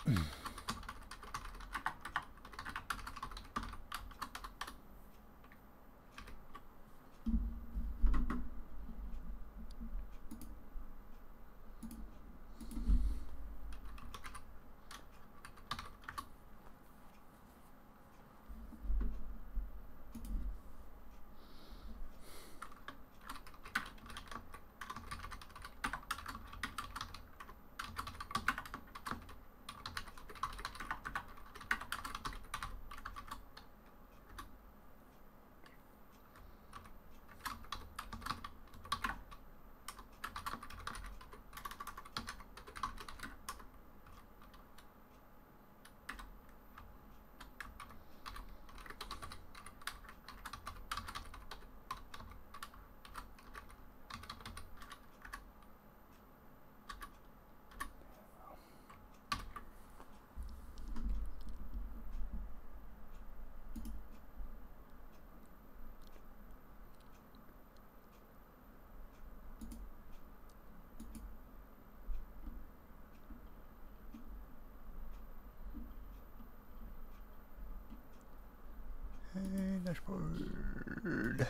Dashboard.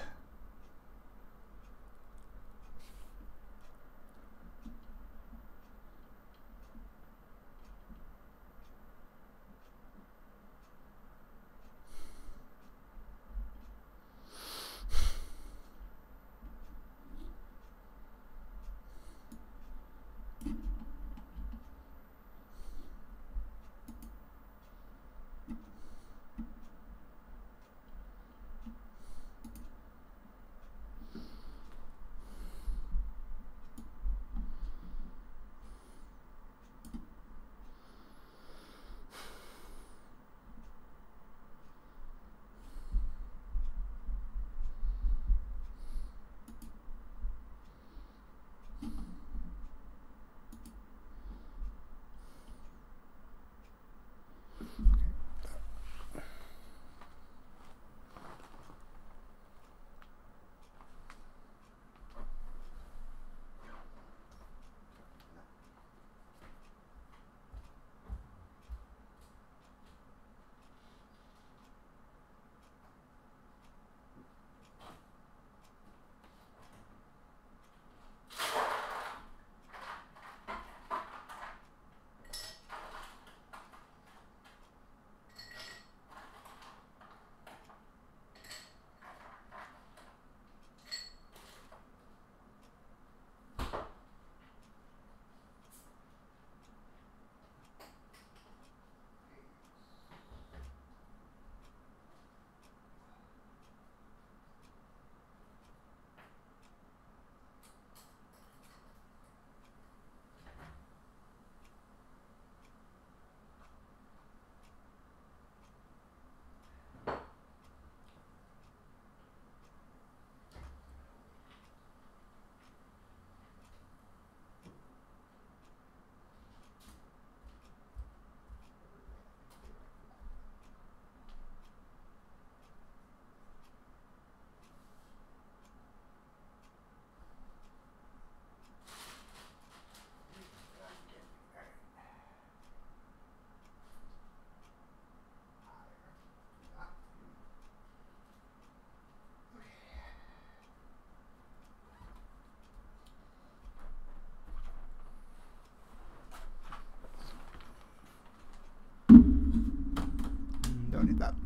Don't need that.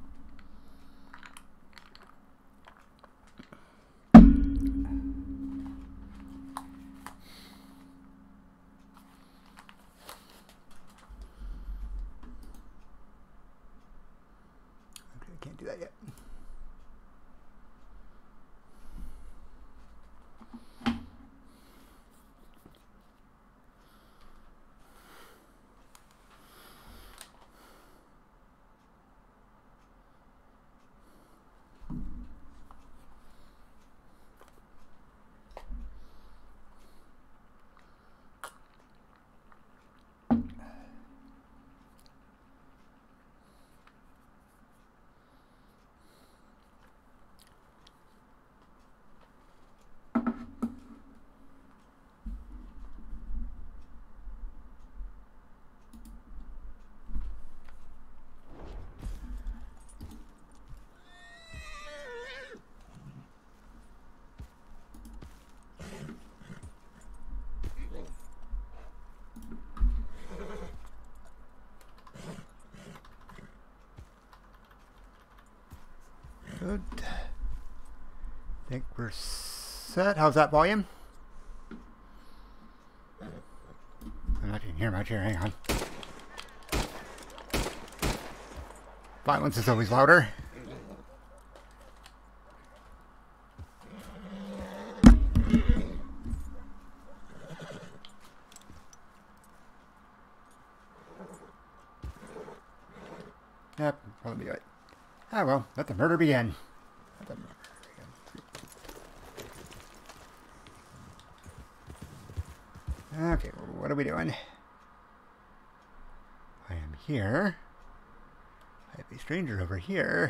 Okay, I can't do that yet. Good. Think we're set. How's that volume? I'm not even hear much here. Hang on. Violence is always louder. Yep, probably be it. Ah well, let the murder begin. Let the murder begin. Okay, what are we doing? I am here. I have a stranger over here.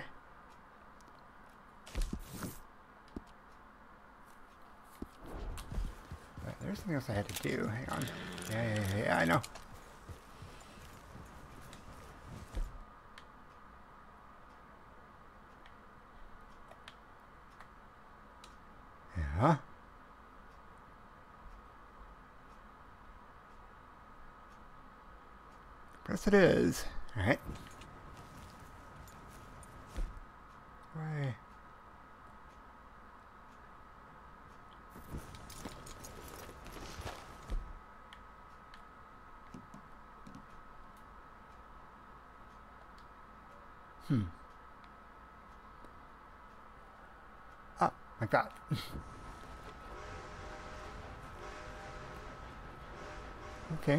But there's something else I had to do. Hang on. Yeah, I know. Yeah. Press it is. Alright. Why? Ah, like that. Okay.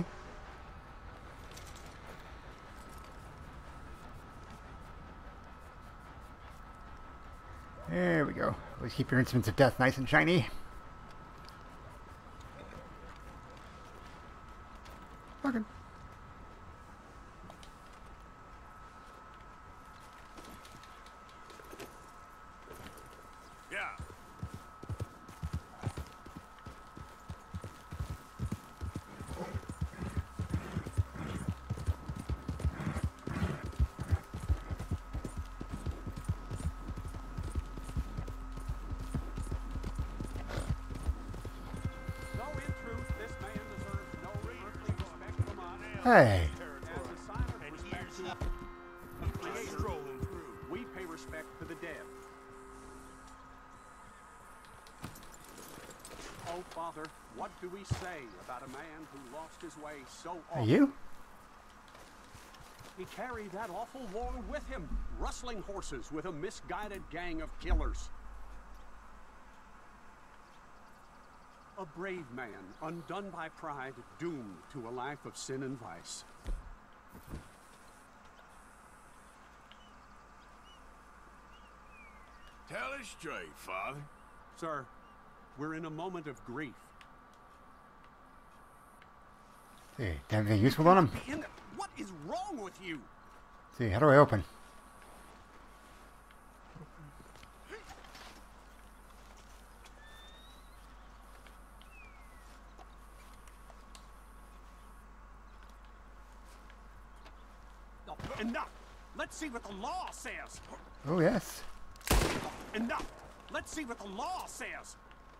There we go. Always keep your instruments of death nice and shiny. Okay. Yeah. Hey. We pay respect to the dead. Oh, Father, what do we say about a man who lost his way so often? Are you? He carried that awful war with him, rustling horses with a misguided gang of killers. A brave man, undone by pride, doomed to a life of sin and vice. Tell us straight, Father. Sir, we're in a moment of grief. See, anything useful on him? What is wrong with you? See, how do I open? Enough! Let's see what the law says! Oh, yes. Enough! Let's see what the law says!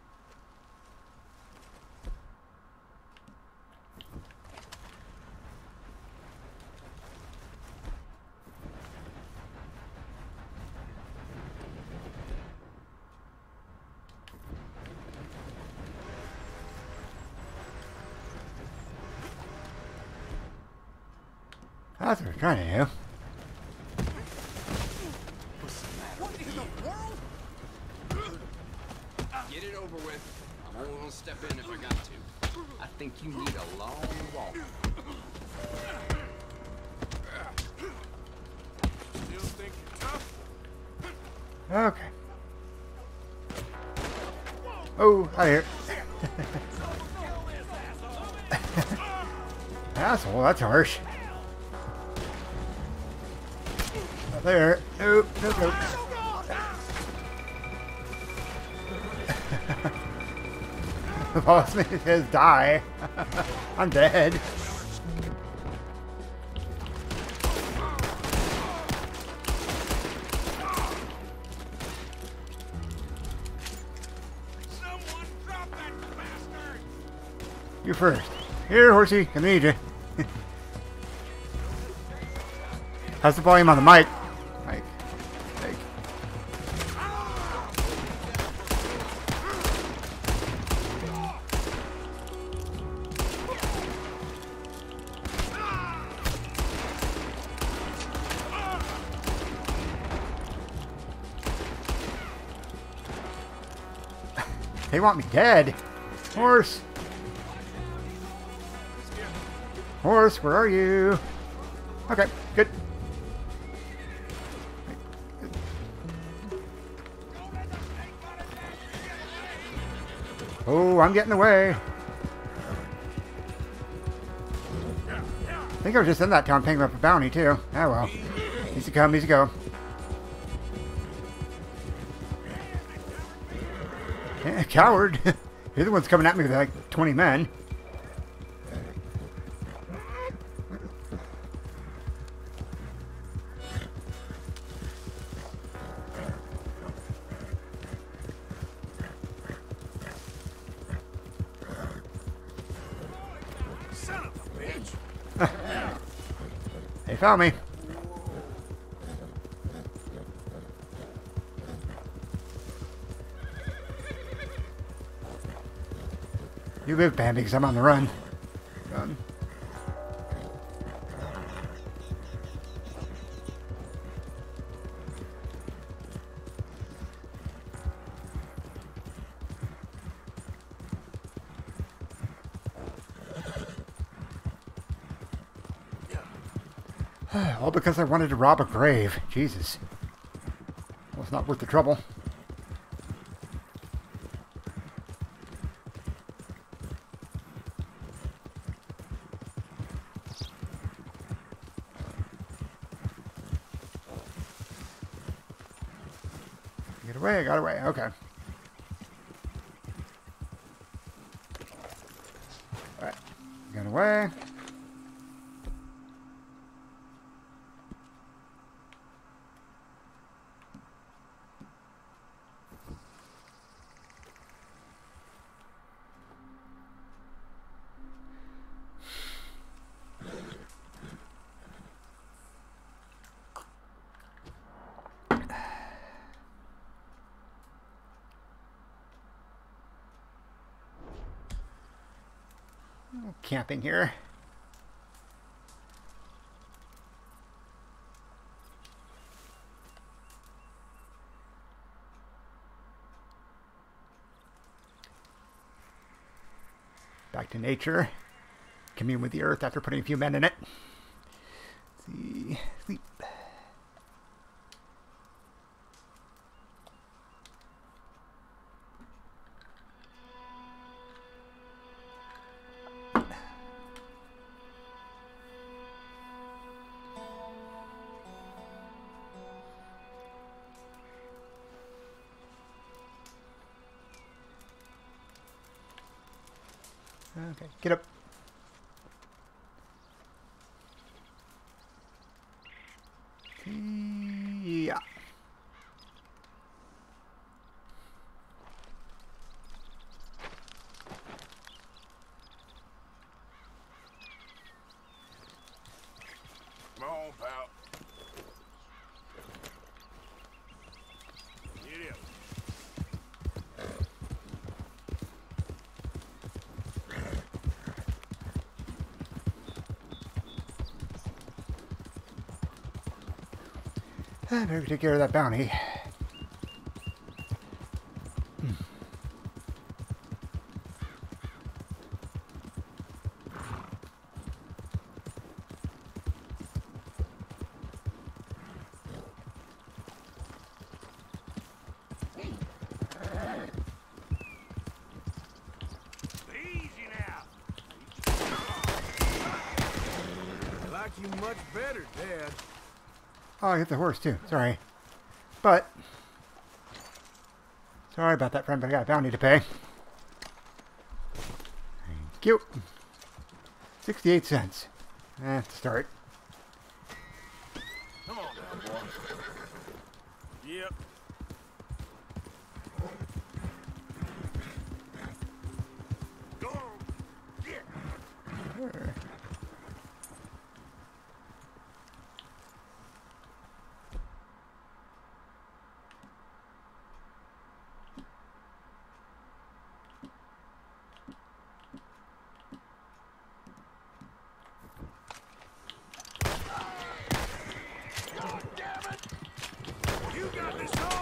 That's what we're trying to do. What in the world? Get it over with. I'm only gonna step in if I got to. I think you need a long walk. Still think you're tough? Okay. Oh, hi here. Asshole, that's harsh. Not there. Nope, nope, nope. The boss says die. I'm dead. Someone drop that bastard! You first. Here, horsey. I need you. How's the volume on the mic? Mic. They want me dead. Horse. Horse, where are you? Okay, good. Oh, I'm getting away. I think I was just in that town picking up a bounty, too. Oh, well. Easy come, easy go. Yeah, coward. You're the one's coming at me with like 20 men. Son of a bitch! They found me. You live, Bambi, because I'm on the run. Run. All because I wanted to rob a grave. Jesus. Well, it's not worth the trouble. Get away, I got away. Okay. Alright. Got away. Camping here. Back to nature. Commune with the earth after putting a few men in it. Let's see. Sleep. Okay, get up. Yeah. Come on, pal. Get up. Better take care of that bounty. Easy now. I like you much better, Dad. Oh, I hit the horse too. Sorry. But sorry about that, friend, but I got a bounty to pay. Thank you. 68 cents. To start. Come on now, boy. Yep. Go on. Get. Sure. You got this,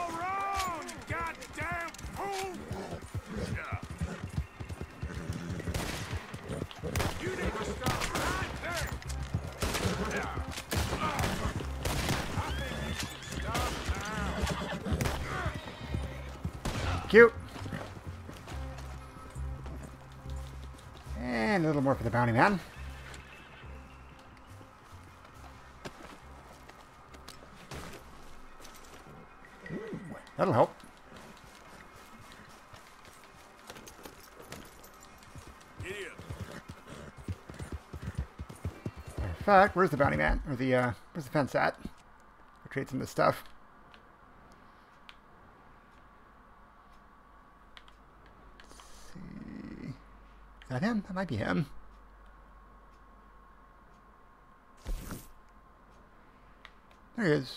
you. And a little more for the bounty man. Ooh, that'll help. In fact, where's the bounty man? Or the where's the fence at? I'll trade some of this stuff. Let's see. Is that him? That might be him. There he is.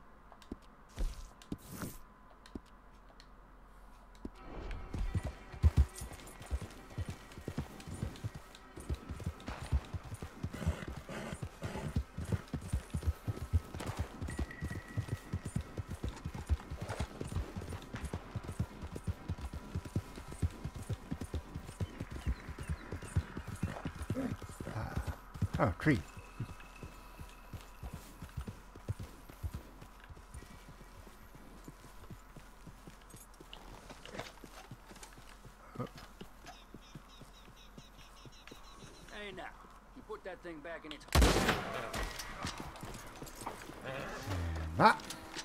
Oh, tree. Hey now, you put that thing back in its... Ah.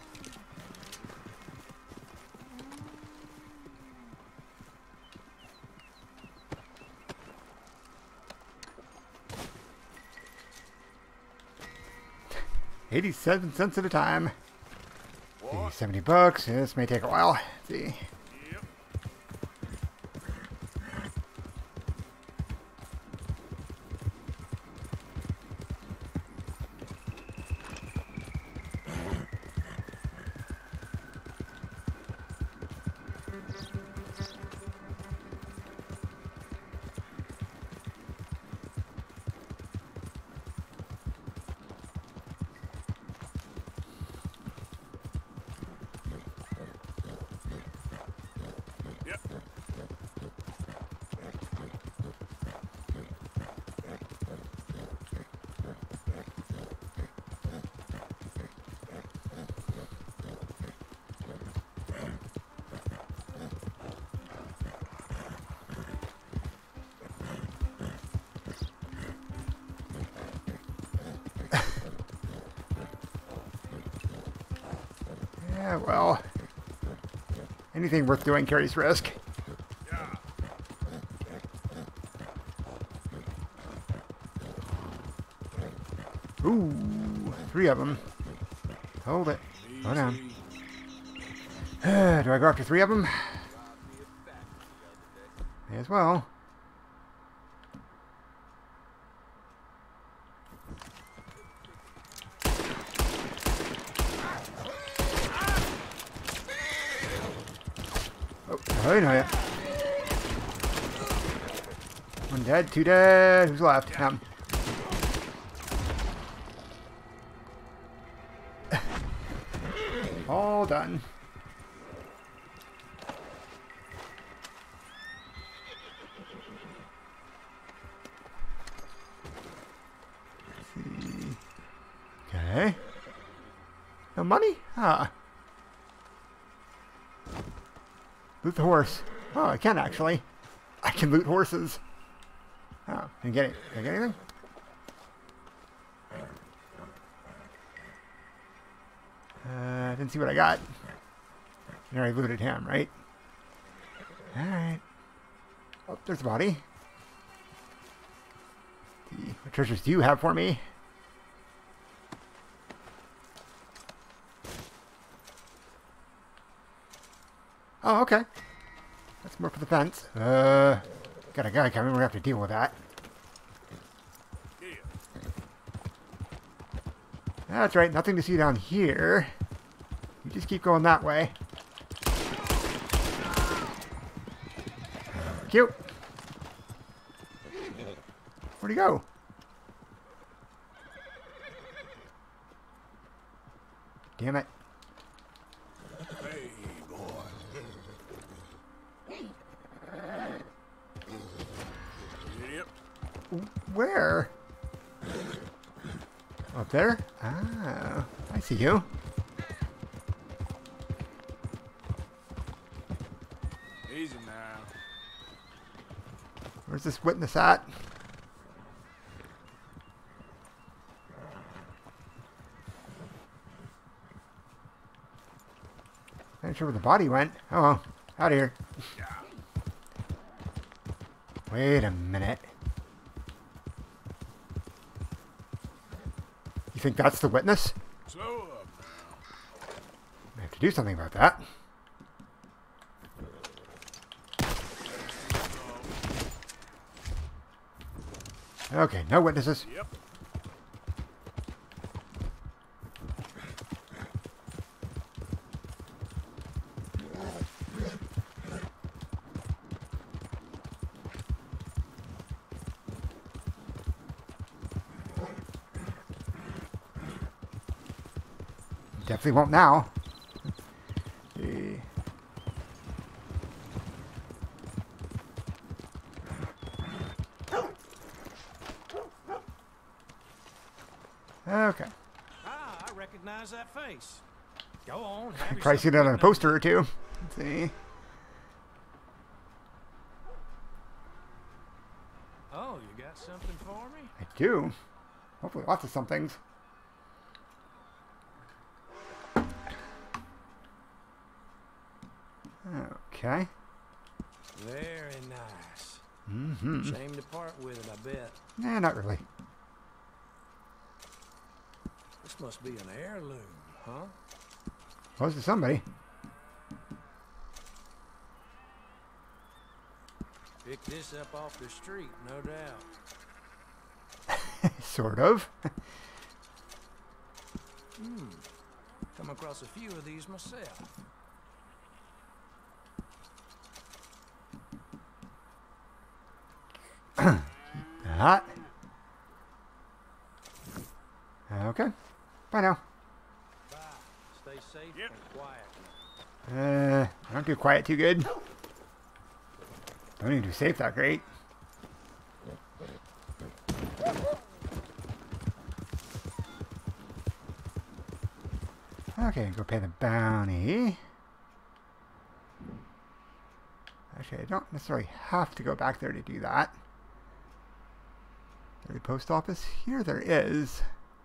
$0.87 at a time. What? 70 bucks. Yeah, this may take a while. Let's see. Yep. Yep. Yeah, well, anything worth doing carries risk. Yeah. Ooh, 3 of them. Hold it. Hold on. Do I go after 3 of them? May as well. Oh, no, yeah. 1 dead, 2 dead. Who's left? Him. All done. Let's see. Okay. No money? Ah. Loot the horse. Oh, I can actually. I can loot horses. Oh, can I get it? Can I get anything? I didn't see what I got. I already looted him, right? Alright. Oh, there's a body. What treasures do you have for me? Oh, okay. That's more for the fence. Got a guy coming. We're gonna have to deal with that. Yeah. That's right. Nothing to see down here. You just keep going that way. Cute. Where'd he go? Damn it. Hey, boy. Yep. Where? Up there? Ah, I see you. Where's this witness at? Not sure where the body went. Oh, well. Out of here. Wait a minute. You think that's the witness? Slow up now. I have to do something about that. Okay, no witnesses. Yep. Definitely won't now. See. Okay. Ah, I recognize that face. Go on. Have Probably seen it on a yourself poster or two. Let's see. Oh, you got something for me? I do. Hopefully lots of somethings. Okay. Very nice. Mm-hmm. Shame to part with it, I bet. Nah, not really. This must be an heirloom, huh? Was to somebody. Picked this up off the street, no doubt. Sort of. Come across a few of these myself. That. Okay. Bye now. Bye. Stay safe Yep. and quiet. I don't do quiet too good. Don't even do safe that great. Okay, go pay the bounty. Actually, I don't necessarily have to go back there to do that. Is there a post office? Here there is.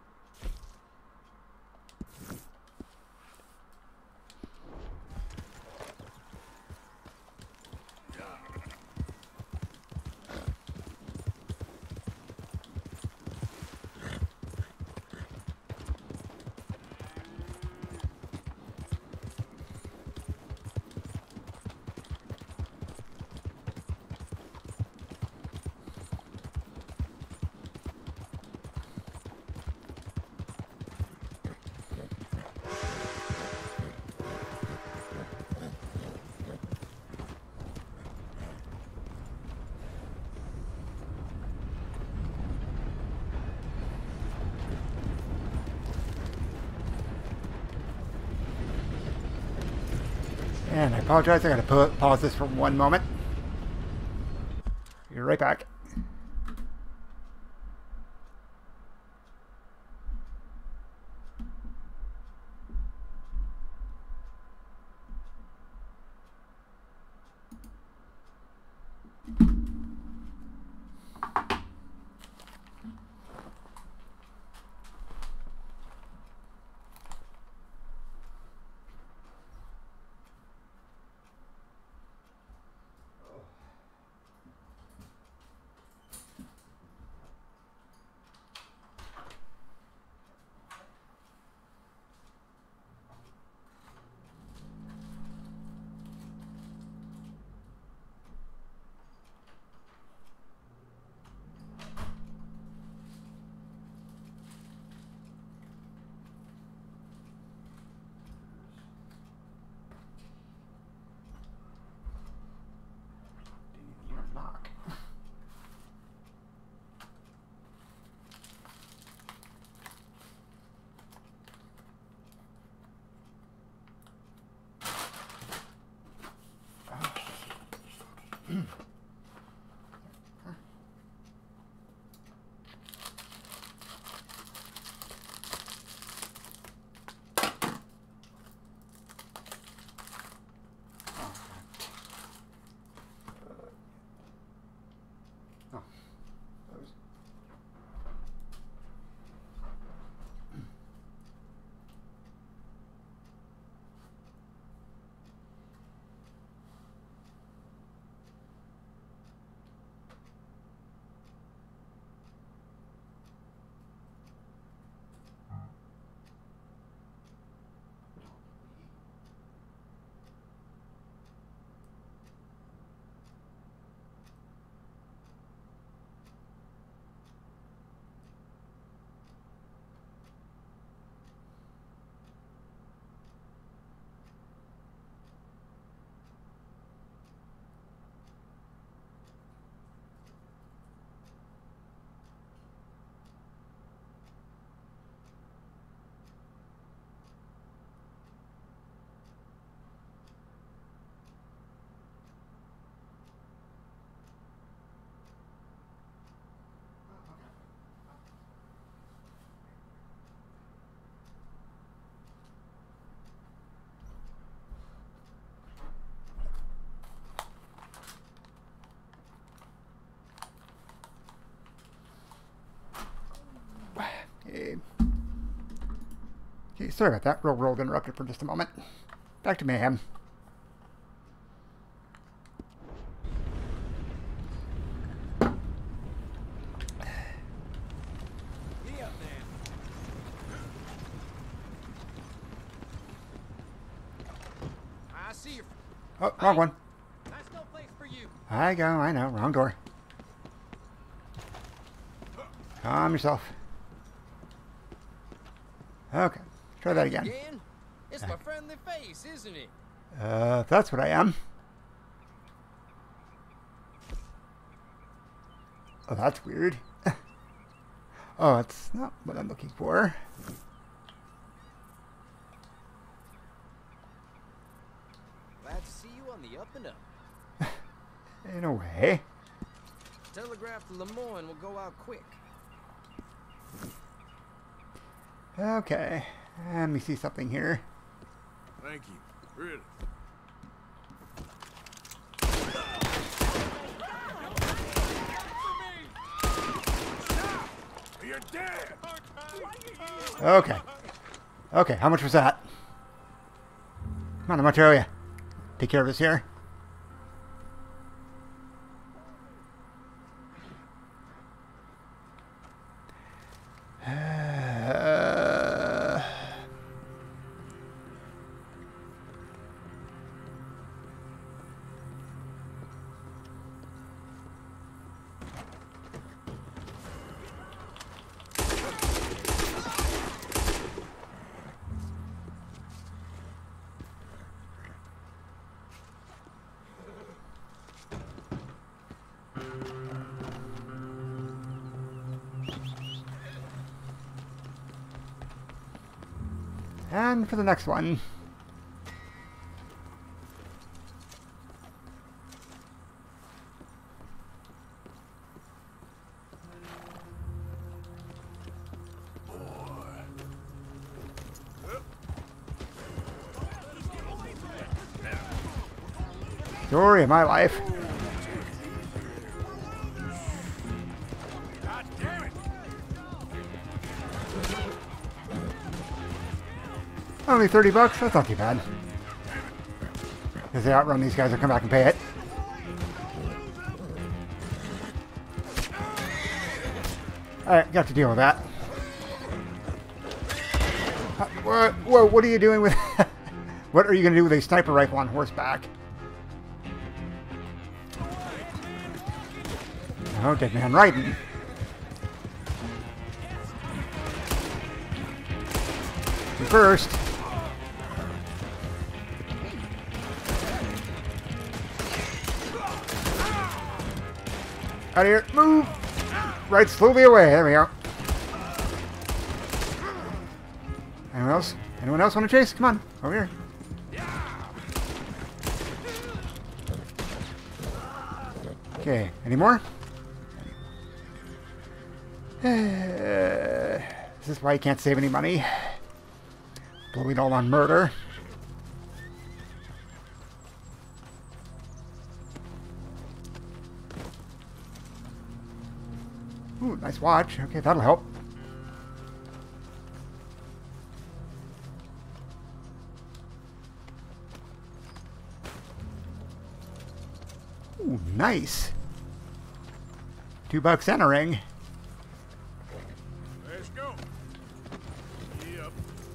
And I apologize, I gotta pause this for one moment. Be right back. Okay, sorry about that. Real world interrupted for just a moment. Back to mayhem. I see you. Oh, wrong one. That's no place for you. I know. Wrong door. Calm yourself. Okay. Try that again. It's my friendly face, isn't it? That's what I am. Oh, that's weird. Oh, it's not what I'm looking for. Glad to see you on the up and up. In a way. Telegraph to Lemoyne will go out quick. Okay. Let me see something here. Thank you. Really. You're dead. Okay. Okay, how much was that? Come on, how much owe you? Take care of this here. And for the next one. Story of my life. God damn it. Only 30 bucks? That's not too bad. If they outrun these guys, they'll come back and pay it. Alright, got to deal with that. Whoa, what are you doing with... What are you going to do with a sniper rifle on horseback? Oh, dead man riding. First. Out of here. Move. Right slowly away. There we go. Anyone else? Anyone else want to chase? Come on. Over here. Okay. Any more? Is this why you can't save any money? Blow it all on murder. Ooh, nice watch. Okay, that'll help. Ooh, nice. $2 and a ring. Let's go. Yep.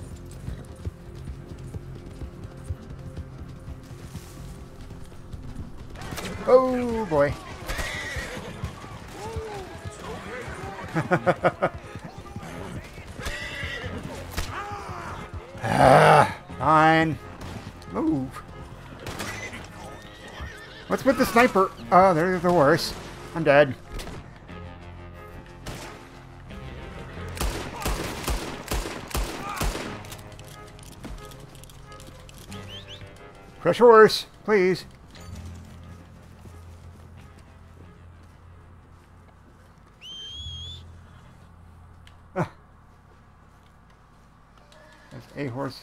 Oh boy. Fine. Move. What's with the sniper? Oh, they're the worst. I'm dead. Crush horse, please. There's a horse.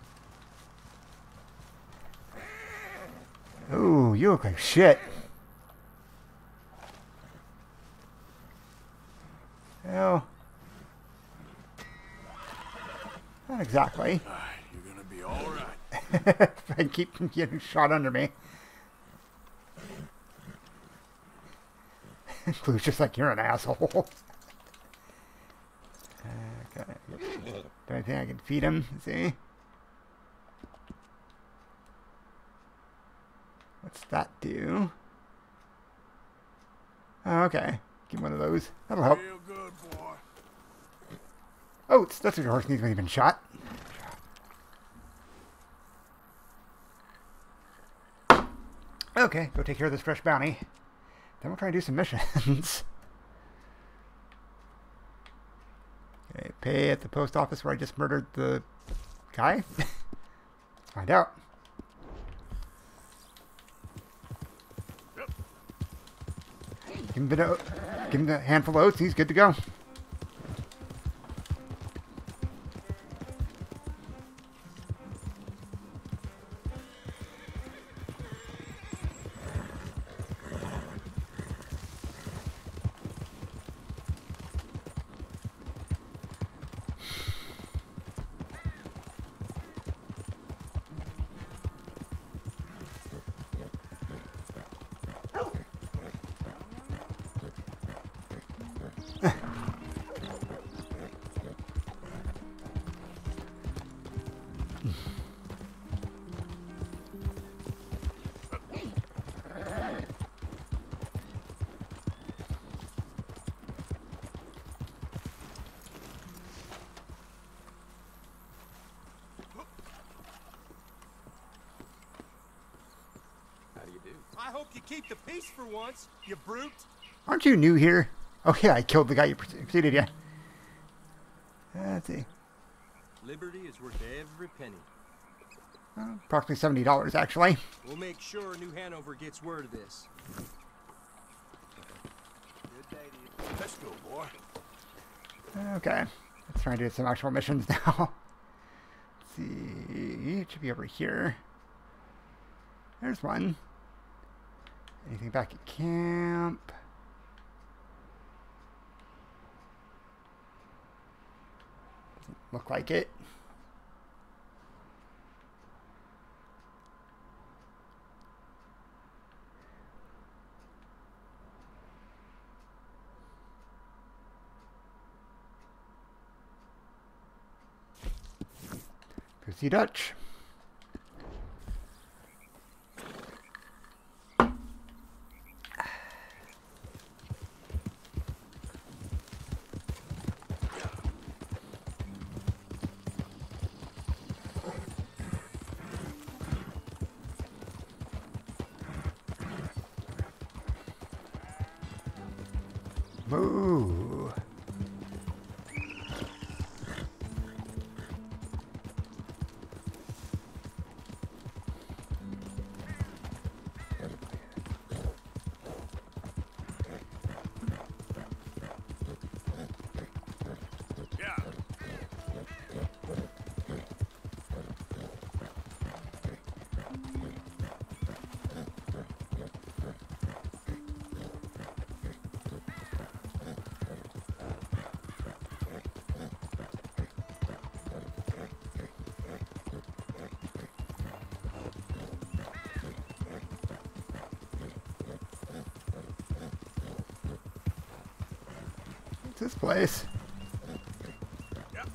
Ooh, you look like shit. Hell. Not exactly. You're gonna be all right. If I keep getting shot under me. Clue's just like, you're an asshole. Okay. Do I think I can feed him? See? What's that do? Oh, okay. Give him one of those. That'll help. Real good, boy. Oh, that's what your horse needs when you've been shot. Okay, go take care of this fresh bounty. Then we'll try and do some missions. Okay, pay at the post office where I just murdered the guy. Let's find out. Give him the handful of oats, he's good to go. I hope you keep the peace for once, you brute. Aren't you new here? Oh yeah, I killed the guy you preceded you. Let's see. Liberty is worth every penny. Approximately $70 actually. We'll make sure New Hanover gets word of this. Good day to you. Let's go, boy. Okay, let's try and do some actual missions now. Let's see, it should be over here. There's one. Anything back at camp? Doesn't look like it. Pussy Dutch. Moo. Yeah. What's this place? Yep.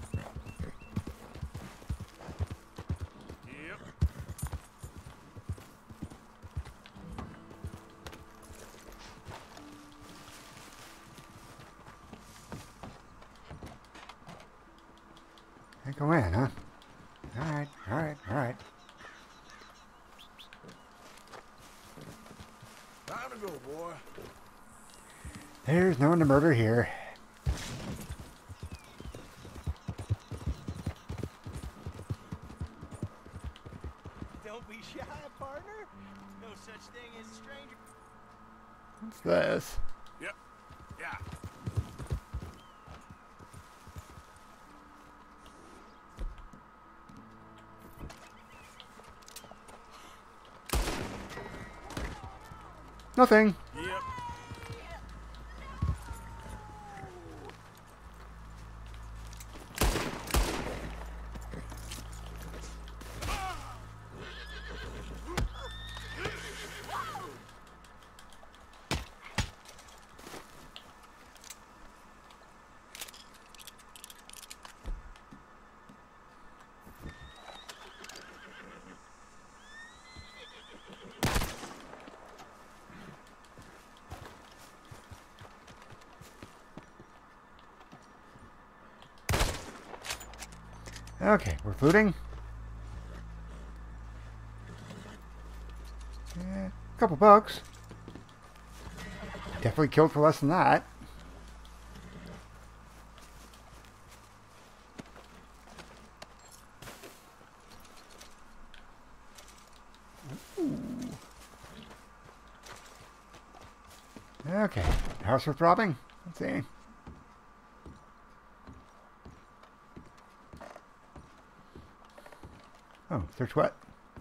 Yep. Can't go in, huh? Alright, alright, alright. Time to go, boy. There's no one to murder here. Don't be shy, partner. No such thing as stranger. What's this? Yep. Yeah. Nothing. Yep. Okay, we're looting. A couple bucks. Definitely killed for less than that. Ooh. Okay, house worth robbing. Let's see. Oh, search what?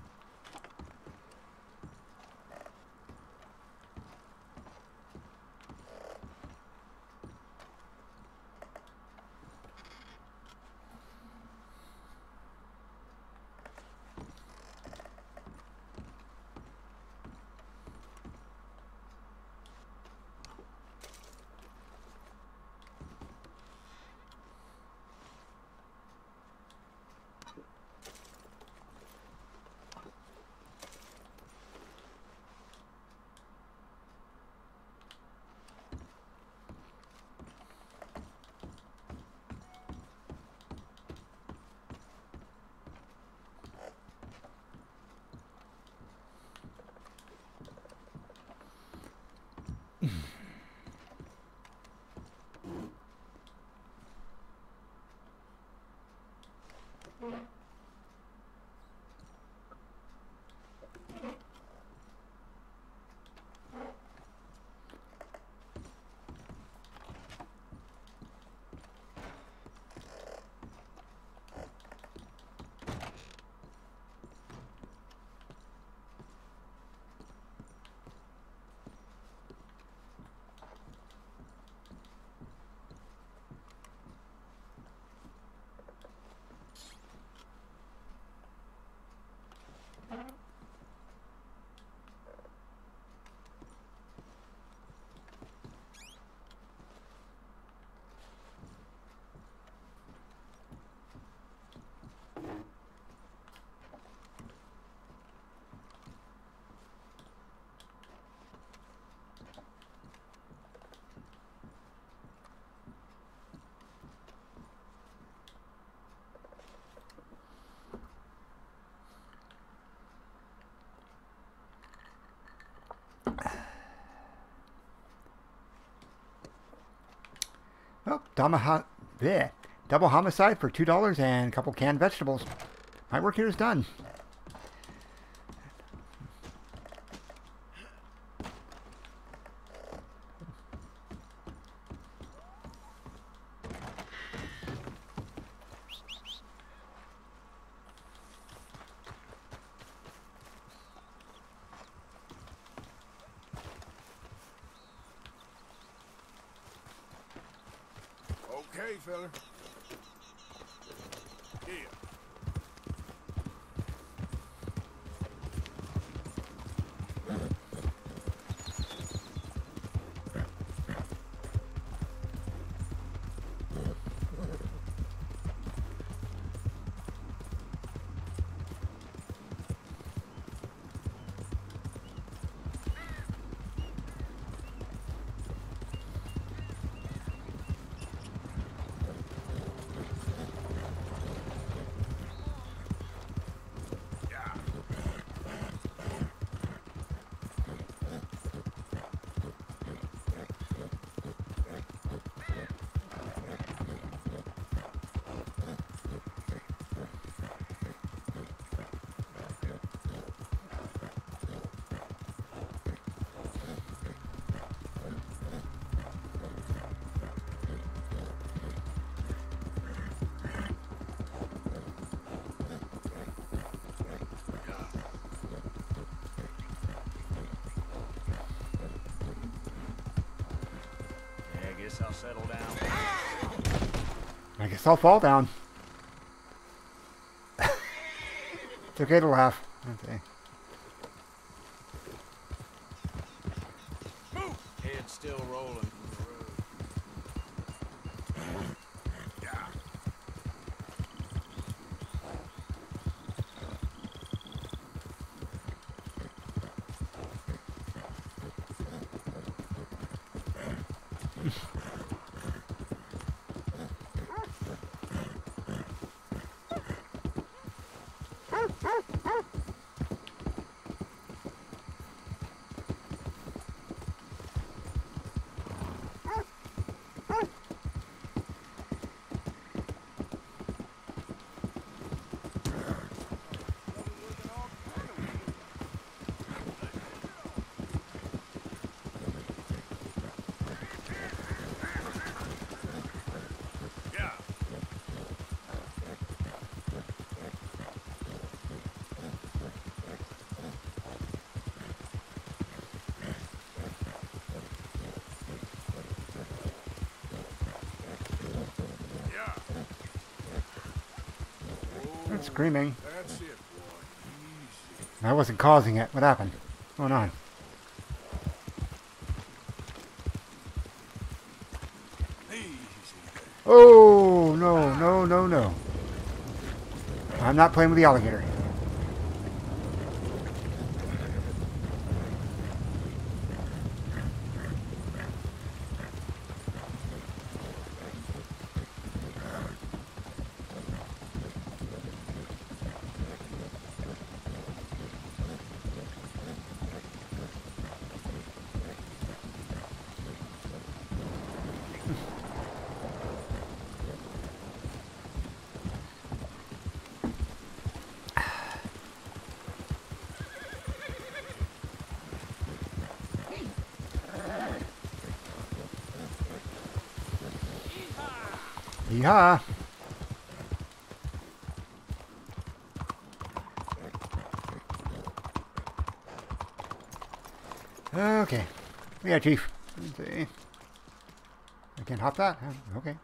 Oh, double homicide for $2 and a couple canned vegetables. My work here is done. Okay, fella. Yeah. Guess I'll settle down. I guess I'll fall down. It's okay to laugh. Okay. Head still rolling from the road. It's screaming. That's it, boy. I wasn't causing it. What happened? What's going on? Easy. Easy. Oh, no, no, no, no. I'm not playing with the alligator. Yeehaw! Okay. Yeah, Chief. Let's see. I can't hop that? Okay.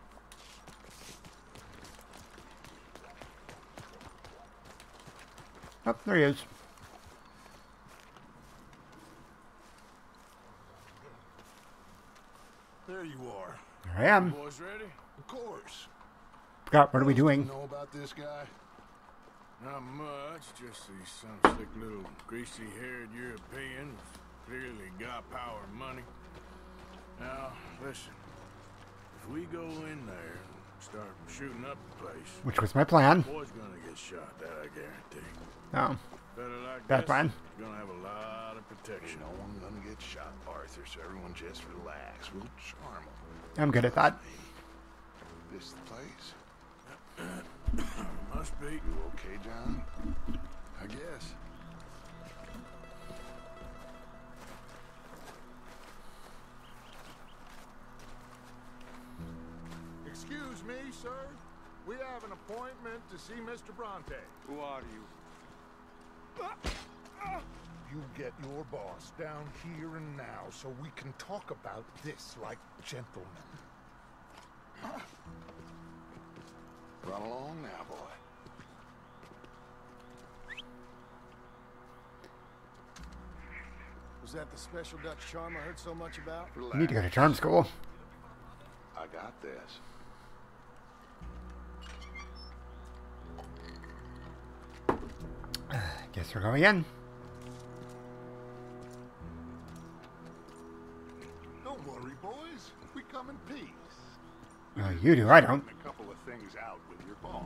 Oh, there he is. There you are. There I am. Boys ready? Of course. Scott, what are we doing? You know about this guy? Not much. Just he's some slick little greasy-haired European. Clearly got power and money. Now, listen. If we go in there and start shooting up the place, Which was my plan. boy's gonna get shot. That I guarantee. Oh, Better like bad this, plan. he's gonna have a lot of protection. No one gonna get shot, Arthur, so everyone just relax. We'll charm them. I'm good at that. This the place? Must be. You okay, John? I guess. Excuse me, sir. We have an appointment to see Mr. Bronte. Who are you? You get your boss down here and now so we can talk about this like gentlemen. Run along now, boy. Was that the special Dutch charm I heard so much about? Relax. You need to go to charm school. I got this. Guess we're going in. Don't worry, boys. We come in peace. Well, you do. I don't. A couple of things out with your boss.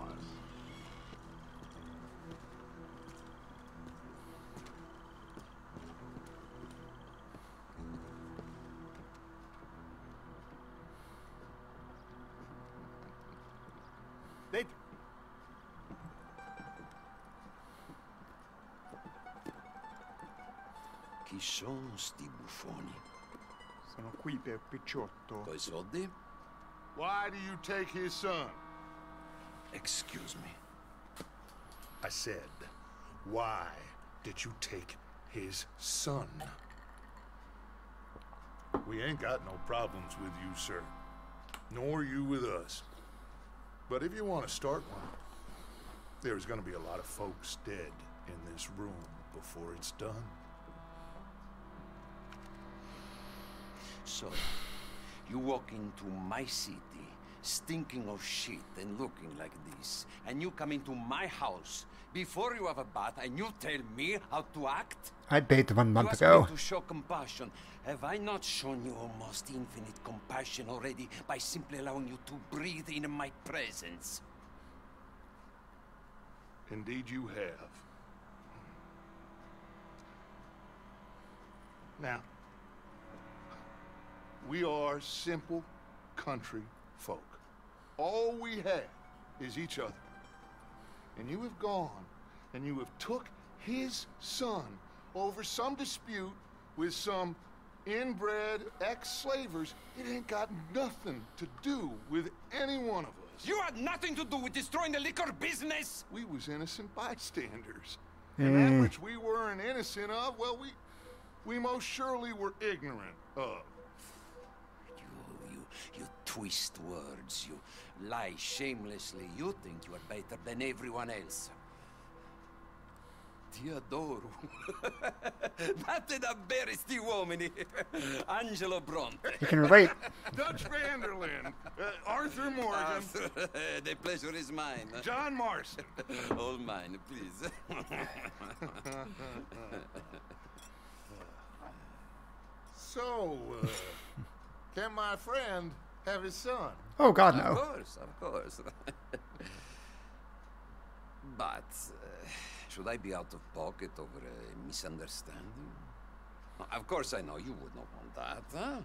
They... Chi sono sti buffoni? Sono qui per Picciotto. Coi soldi? Why do you take his son? Excuse me. I said, why did you take his son? We ain't got no problems with you, sir. Nor you with us. But if you want to start one, there's gonna be a lot of folks dead in this room before it's done. So, you walk into my city, stinking of shit and looking like this, and you come into my house before you have a bath, and you tell me how to act? I bathed 1 You month ask ago. me to show compassion. Have I not shown you almost infinite compassion already by simply allowing you to breathe in my presence? Indeed you have. Now, we are simple country folk. All we have is each other. And you have gone and you have took his son over some dispute with some inbred ex-slavers. It ain't got nothing to do with any one of us. You had nothing to do with destroying the liquor business! We was innocent bystanders. And that which we weren't innocent of, well, we most surely were ignorant of. You twist words, you lie shamelessly. You think you are better than everyone else. Ti adoro. Vattene da bere sti uomini. Angelo Bronte. You can relate. Dutch Vanderlyn. Arthur Morgan. The pleasure is mine. John Marston. All mine, please. So, can my friend have his son? Oh God, Of no. course, of course. But should I be out of pocket over a misunderstanding? Of course I know you would not want that, huh?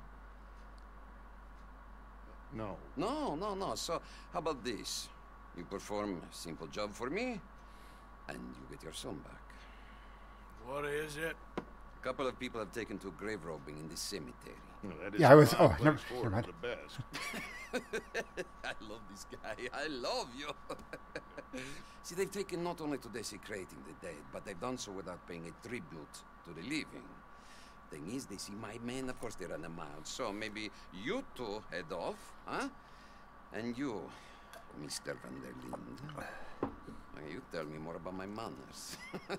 No. No. So, how about this? You perform a simple job for me, and you get your son back. What is it? A couple of people have taken to grave robbing in this cemetery. Well, that Yeah, I was. isn't Oh, my never, place for never it, mind. the best. I love this guy. I love you. See, they've taken not only to desecrating the dead, but they've done so without paying a tribute to the living. Thing is, they see my men, of course they run a mile. So maybe you two head off, huh? And you, Mr. Van der Linde, you tell me more about my manners.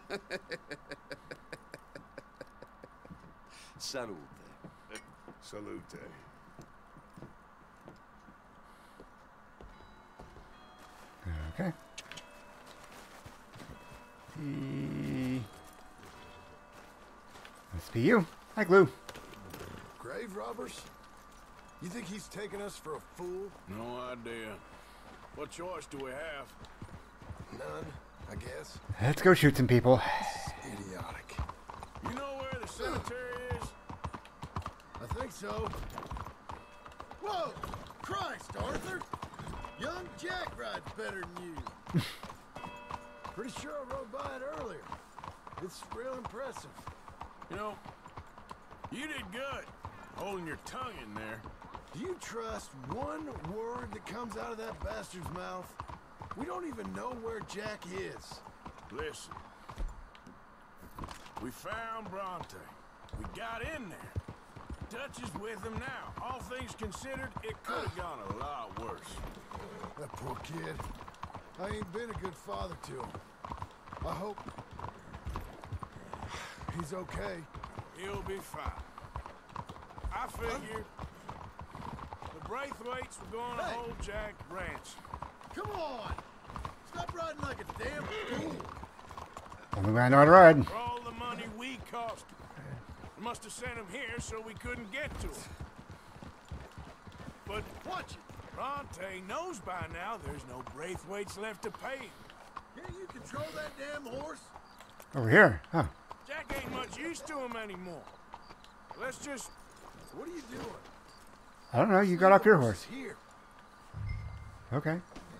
Salute. Salute. Okay. Must be you. Hi, Glue. Grave robbers? You think he's taking us for a fool? No idea. What choice do we have? None, I guess. Let's go shoot some people. Idiotic. You know where the cemetery is? I think so. Whoa! Christ, Arthur! Young Jack rides better than you. Pretty sure I rode by it earlier. It's real impressive. You know, you did good holding your tongue in there. Do you trust one word that comes out of that bastard's mouth? We don't even know where Jack is. Listen. We found Bronte. We got in there. Dutch is with him now. All things considered, it could have gone a lot worse. That poor kid. I ain't been a good father to him. I hope he's okay. He'll be fine. I figured the Braithwaites were going to hold Jack ransom. Come on! Stop riding like a damn fool! Only way I know how to ride. For all the money we cost him. We must have sent him here so we couldn't get to him. But Watch it! Bronte knows by now there's no Braithwaites left to pay him. Can't you control that damn horse? Over here. Huh. Jack ain't much use to him anymore. Let's just... What are you doing? I don't know. You got off your horse. Here. Okay.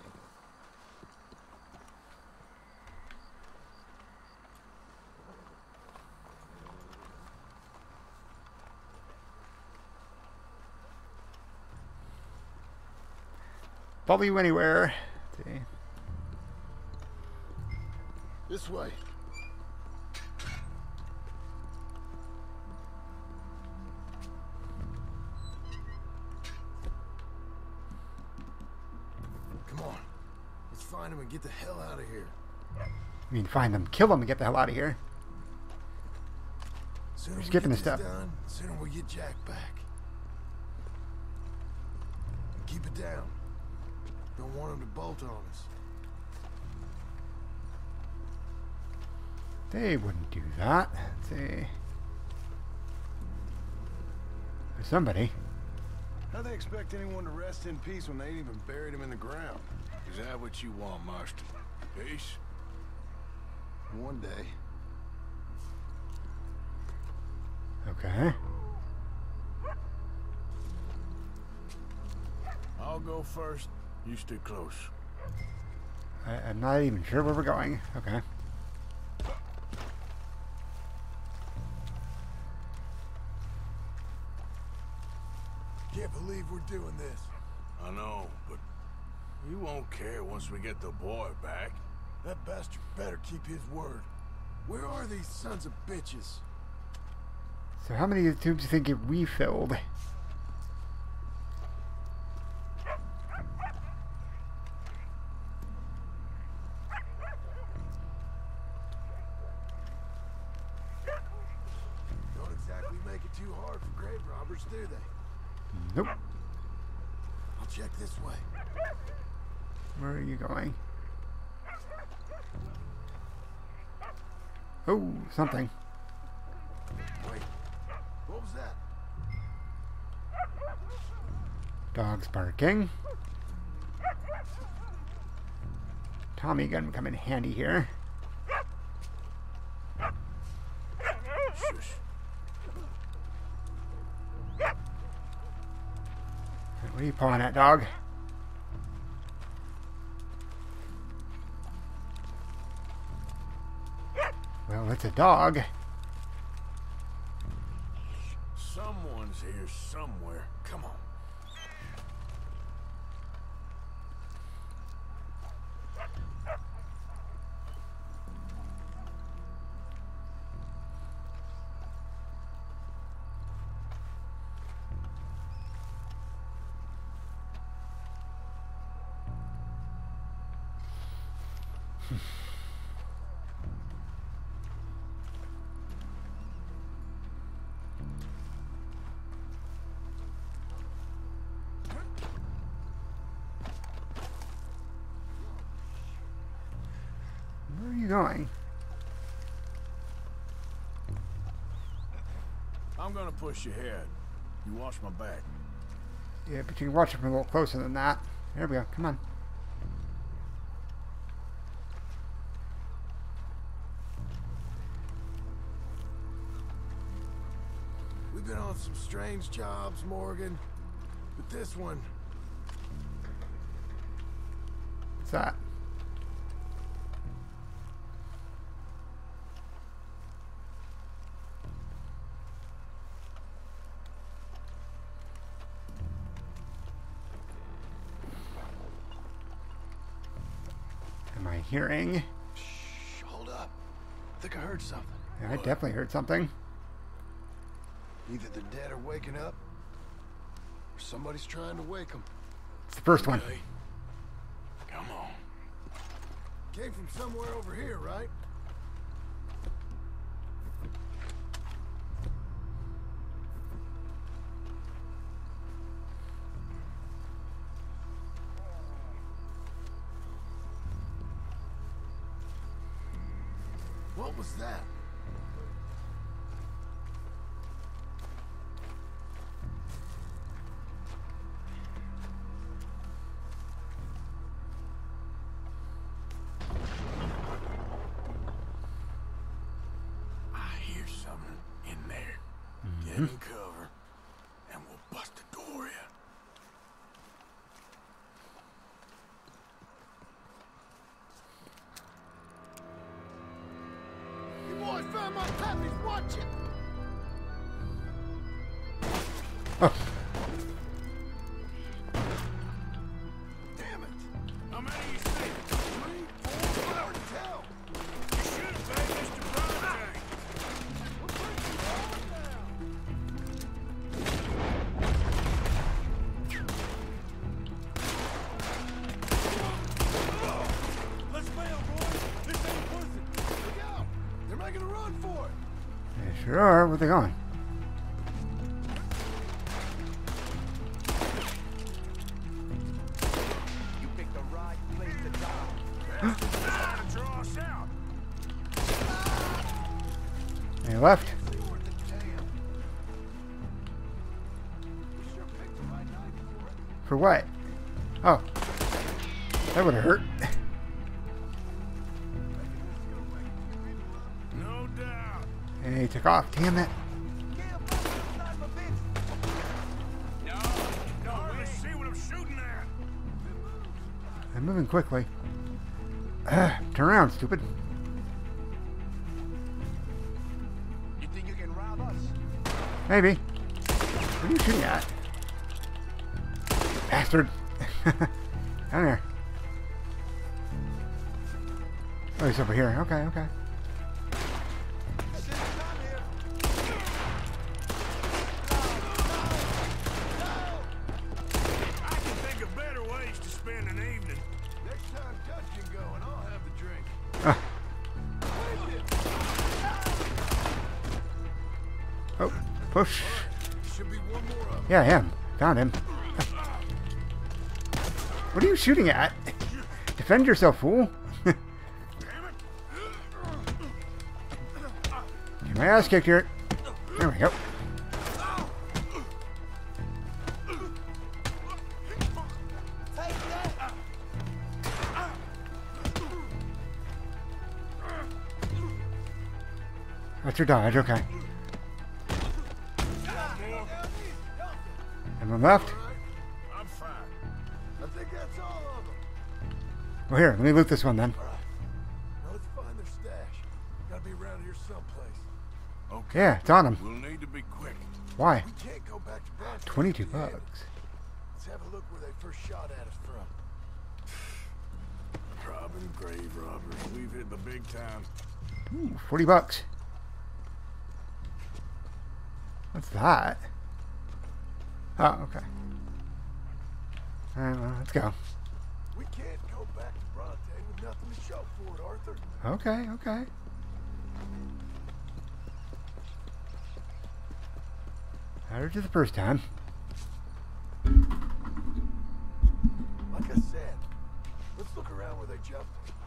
Follow you anywhere. Let's see. This way. Come on. Let's find him and get the hell out of here. You mean find them, kill them, and get the hell out of here? Sooner You're we skipping get a this step. done, sooner we get Jack back. Keep it down. Don't want him to bolt on us. They wouldn't do that. Let's see. There's somebody. How they expect anyone to rest in peace when they ain't even buried him in the ground? Is that what you want, Marston? Peace? One day. Okay. I'll go first. You stay close. I'm not even sure where we're going. Okay. Can't believe we're doing this. I know, but you won't care once we get the boy back. That bastard better keep his word. Where are these sons of bitches? So how many tombs do you think we filled? much, do they? Nope. I'll check this way. Where are you going? Oh, something. Wait, what was that? Dogs barking. Tommy gun would come in handy here. Shush. What are you pulling at, dog? Well, it's a dog. Someone's here somewhere. Come on. Where are you going? I'm gonna push you ahead. You watch my back. Yeah, but you can watch it from a little closer than that. There we go. Come on. We've been on some strange jobs, Morgan. But this one, What's that? Am I hearing? shh, hold up. I think I heard something. Yeah, I definitely heard something. Either the dead are waking up, or somebody's trying to wake them. It's the first one. Okay. Come on. Came from somewhere over here, right? What was that? I hear something in there. Get in cover, and we'll bust the door in. You boys found my puppies, watch it! Oh, Damn it! How many you see? 3, 4, hard to tell. You should have paid Mr. Bronte. We're pretty low now. Let's bail, boys. This ain't worth it. Look out! They're making a run for it. they sure are. Where they going? You picked the right place to die. Trying to draw us out. They left. For what? Oh. That would have hurt. No doubt. And he took off. Damn it. No, hardly see what I'm shooting at. I'm moving quickly. Turn around, stupid. You think you can rob us? Maybe. What are you shooting at? Bastard. Down there. Oh, he's over here. Okay, okay. I can think of better ways to spend an evening. Next time Dutch can go and I'll have the drink. Oh, push. Should be one more Yeah, I am. Found him. What are you shooting at? Defend yourself, fool. Get my ass kicked here. There we go. That's your dodge, okay. Anyone left? I'm fine. I think that's all of them. Well, here, let me loot this one then. All right. Now let's find their stash. Gotta be around here someplace. Okay. Yeah, it's on him. We'll need to be quick. Why? We can't go back to Bronte. 22 bucks. Let's have a look where they first shot at us from. Robbing grave robbers. We've hit the big time. Ooh, 40 bucks. What's that? Oh, okay. Alright, well, let's go. We can't go back to Bronte with nothing to show for it, Arthur. Okay, okay. Better to the first time. Like I said, let's look around where they jumped.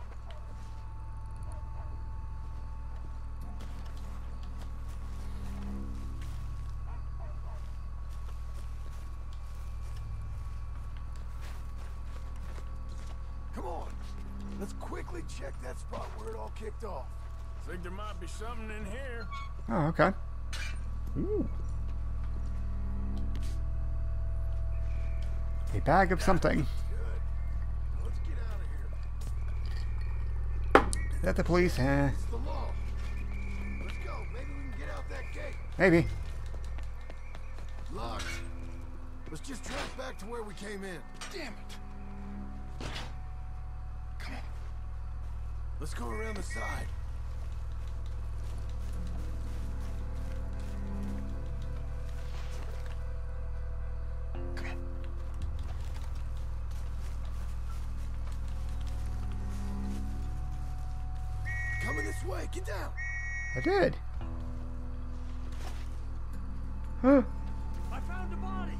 Come on, let's quickly check that spot where it all kicked off. Think there might be something in here. Oh, okay. Ooh. A bag of something. Good. Now let's get out of here. Is that the police? It's the law. Let's go. Maybe we can get out that gate. Maybe. Locked. Let's just drive back to where we came in. Damn it. Come on. Let's go around the side. Come on. Coming this way. Get down. I did. Huh. I found a body.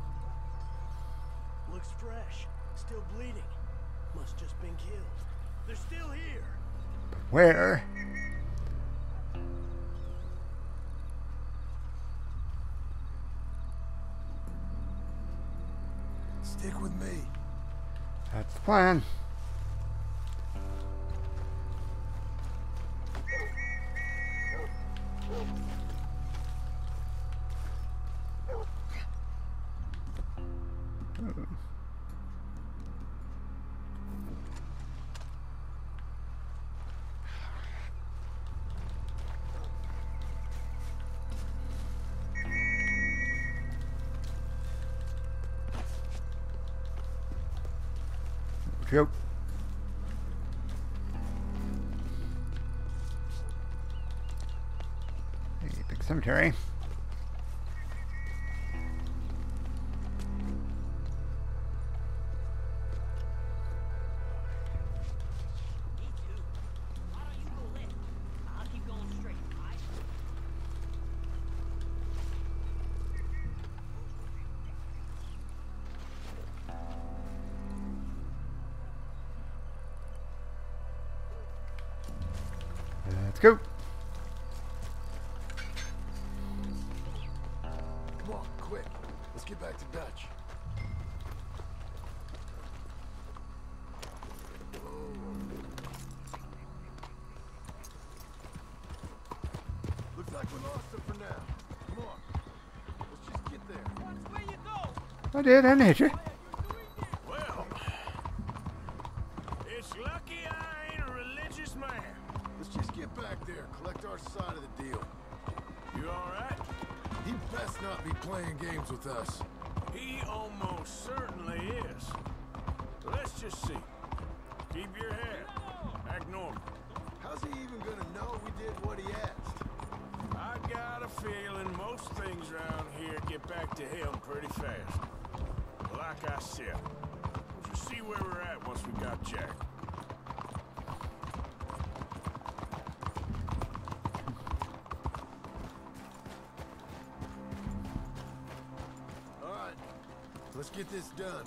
Looks fresh. Still bleeding. Must just been killed. They're still here. Where? Stick with me. That's the plan. Yep. Hey, big cemetery. Me too. Why don't you go left? I'll keep going straight, alright? Let's go. Come on, quick. Let's get back to Dutch. Looks like we lost him for now. Come on. Let's just get there. Watch where you go. I did. I didn't hit you. Well, it's lucky I ain't a religious man. Let's just get back there, collect our side of the deal. You all right? He best not be playing games with us. He almost certainly is. But let's just see. Keep your head. Act normal. How's he even gonna know we did what he asked? I got a feeling most things around here get back to him pretty fast. Like I said, we'll just see where we're at once we got Jack. Let's get this done.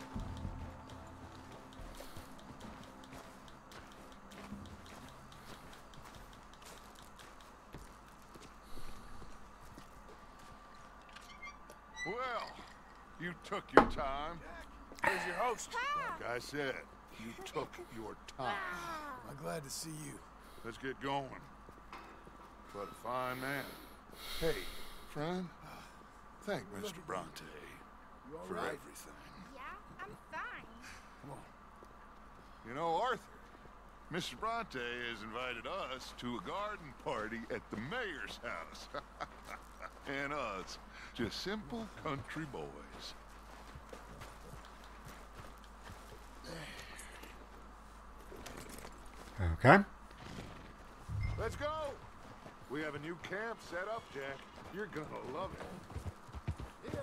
Well, you took your time. Where's your host? Like I said, you took your time. I'm glad to see you. Let's get going. What a fine man. Hey, friend. Thank Mr. Bronte for right? everything. Yeah, I'm fine. Come on. You know, Arthur, Mr. Bronte has invited us to a garden party at the mayor's house. And us, just simple country boys. Okay. Let's go! We have a new camp set up, Jack. You're gonna love it.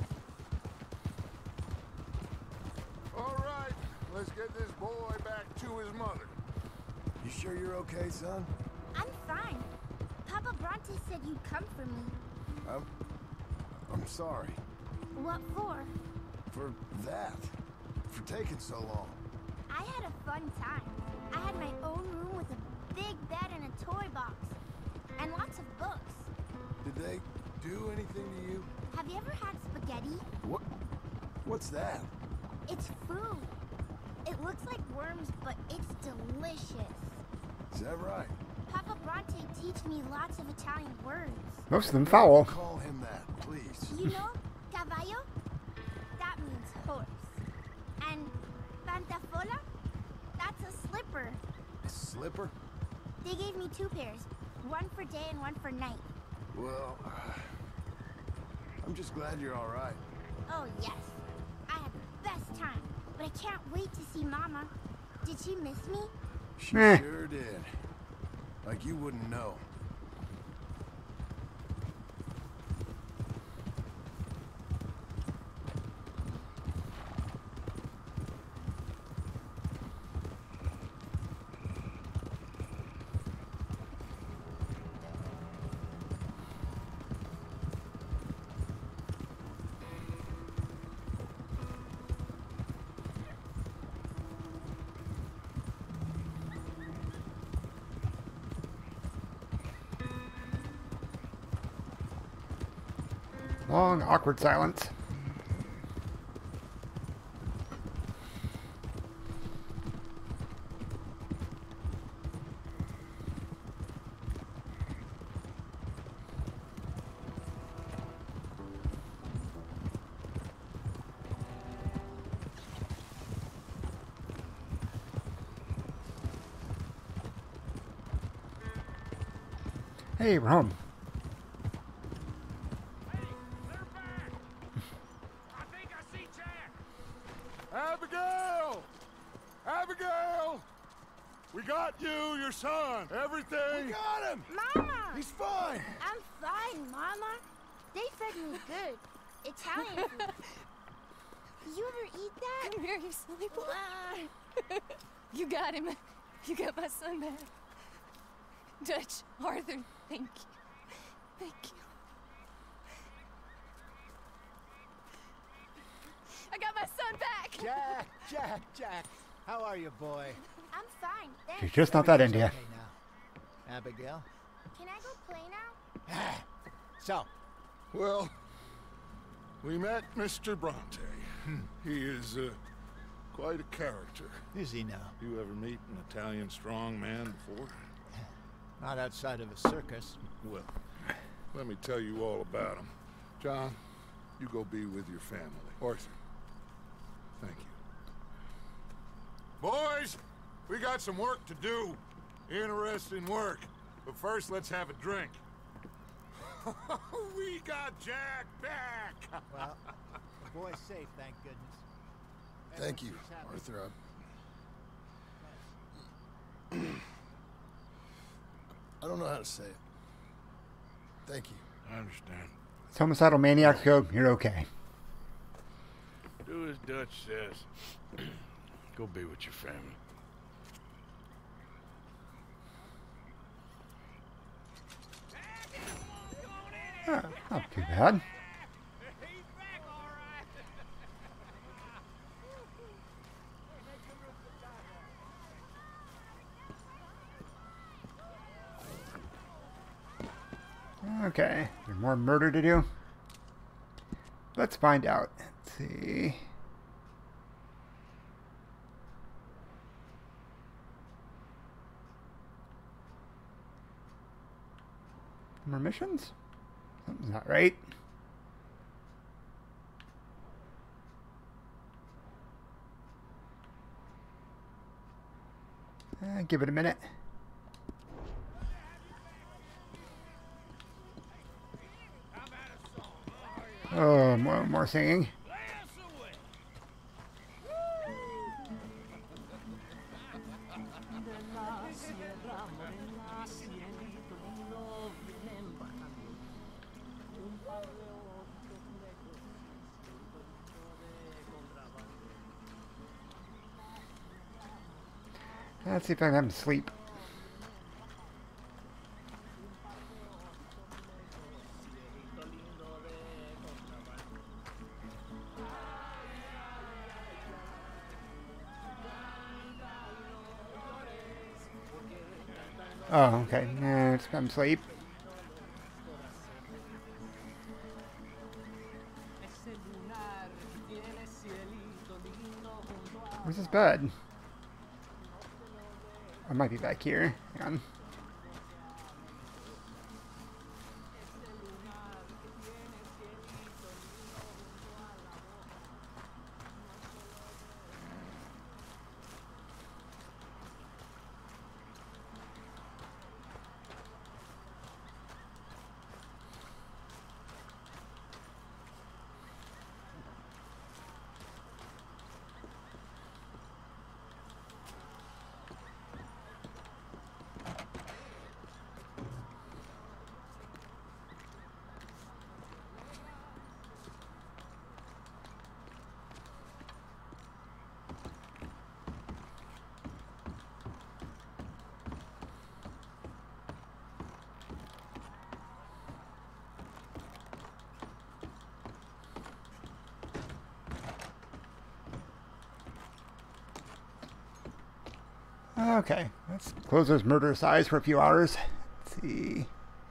All right, let's get this boy back to his mother. You sure you're okay, son? I'm fine. Papa Bronte said you'd come for me. I'm sorry. What for? For that. For taking so long. I had a fun time. I had my own room with a big bed and a toy box. And lots of books. Did they do anything to you? Have you ever had spaghetti? What's that? It's food. It looks like worms, but it's delicious. Is that right? Papa Bronte teach me lots of Italian words. Most of them foul. Call him that, please. You know, caballo? That means horse. And pantafola? That's a slipper. A slipper? They gave me 2 pairs. One for day and one for night. Well, I'm just glad you're all right. Oh, yes. I had the best time. But I can't wait to see Mama. Did she miss me? She sure did. Like you wouldn't know. Long, awkward silence. Hey, we're home. Abigail! Abigail! We got you, your son, everything. We got him! Mama! He's fine! I'm fine, Mama. They fed me good. Italian food. Did you ever eat that? Come here, you silly boy. You got him. You got my son back. Dutch, Arthur, thank you. Thank you. I got my son back! Jack, how are you, boy? I'm fine, thanks. She's just not that India. Okay now. Abigail? Can I go play now? So, Well, we met Mr. Bronte. He is quite a character. is he now? You ever meet an Italian strong man before? Not outside of a circus. Well, let me tell you all about him. John, you go be with your family. Arthur, thank you. Boys, we got some work to do. Interesting work. But first, let's have a drink. We got Jack back! Well, the boy's safe, thank goodness. Thank you, Everything's happy. Arthur. I don't know how to say it. Thank you. I understand. It's homicidal maniacs go, you're okay. Do as Dutch says. Go be with your family. Not too bad. Okay, there's more murder to do. Let's find out. Let's see. More missions? Something's not right. Give it a minute. Oh, more singing. Let's see if I can have him sleep. Oh, okay. Let's have him sleep. Where's his bed? I might be back here. Hang on. Okay, let's close those murderous eyes for a few hours. Let's see.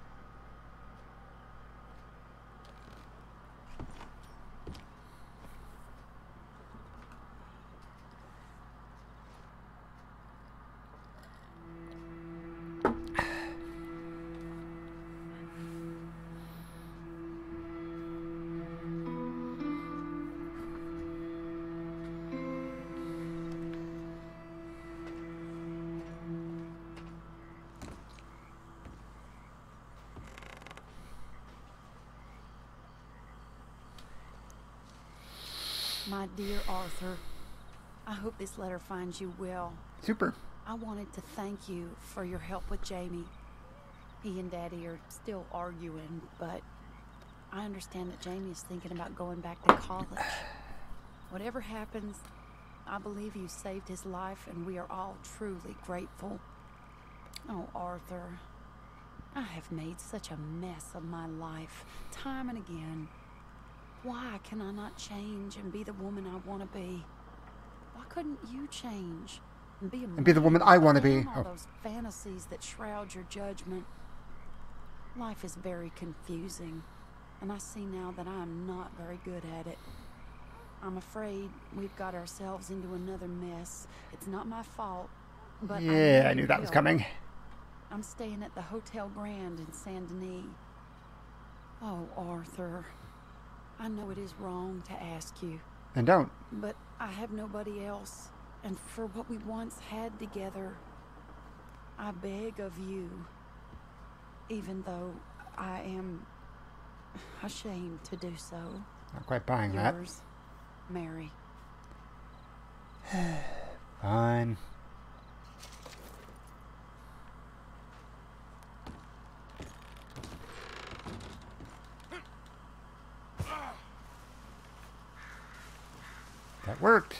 My dear Arthur, I hope this letter finds you well. Super. I wanted to thank you for your help with Jamie. He and Daddy are still arguing, but I understand that Jamie is thinking about going back to college. Whatever happens, I believe you saved his life, and we are all truly grateful. Oh, Arthur, I have made such a mess of my life, time and again. Why can I not change and be the woman I want to be? Why couldn't you change and be the woman I want to be? All those fantasies that shroud your judgment. Life is very confusing, and I see now that I am not very good at it. I'm afraid we've got ourselves into another mess. It's not my fault, but yeah, I knew that was coming. I'm staying at the Hotel Grand in Saint Denis. Oh, Arthur. I know it is wrong to ask you. And don't. But I have nobody else. And for what we once had together, I beg of you, even though I am ashamed to do so. Not quite buying Yours, Mary. Fine. That worked.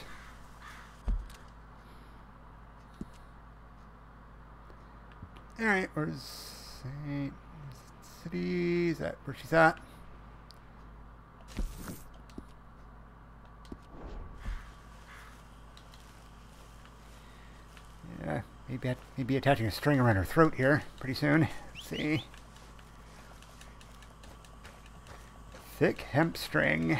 Alright, where's Saint City? Is that where she's at? Yeah, maybe attaching a string around her throat here pretty soon. Let's see. Thick hemp string.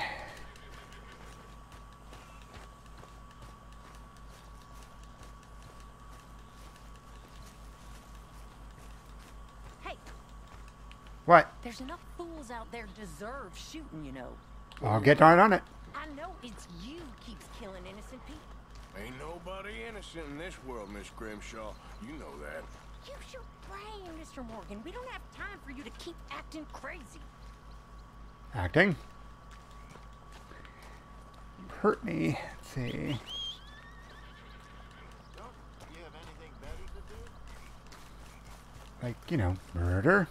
Hey. What? There's enough fools out there deserve shooting, you know. I'll get right on it. I know it's you keeps killing innocent people. Ain't nobody innocent in this world, Miss Grimshaw. You know that. Use your brain, Mr. Morgan. We don't have time for you to keep acting crazy. Acting? Hurt me. Let's see. Like, you know, murder.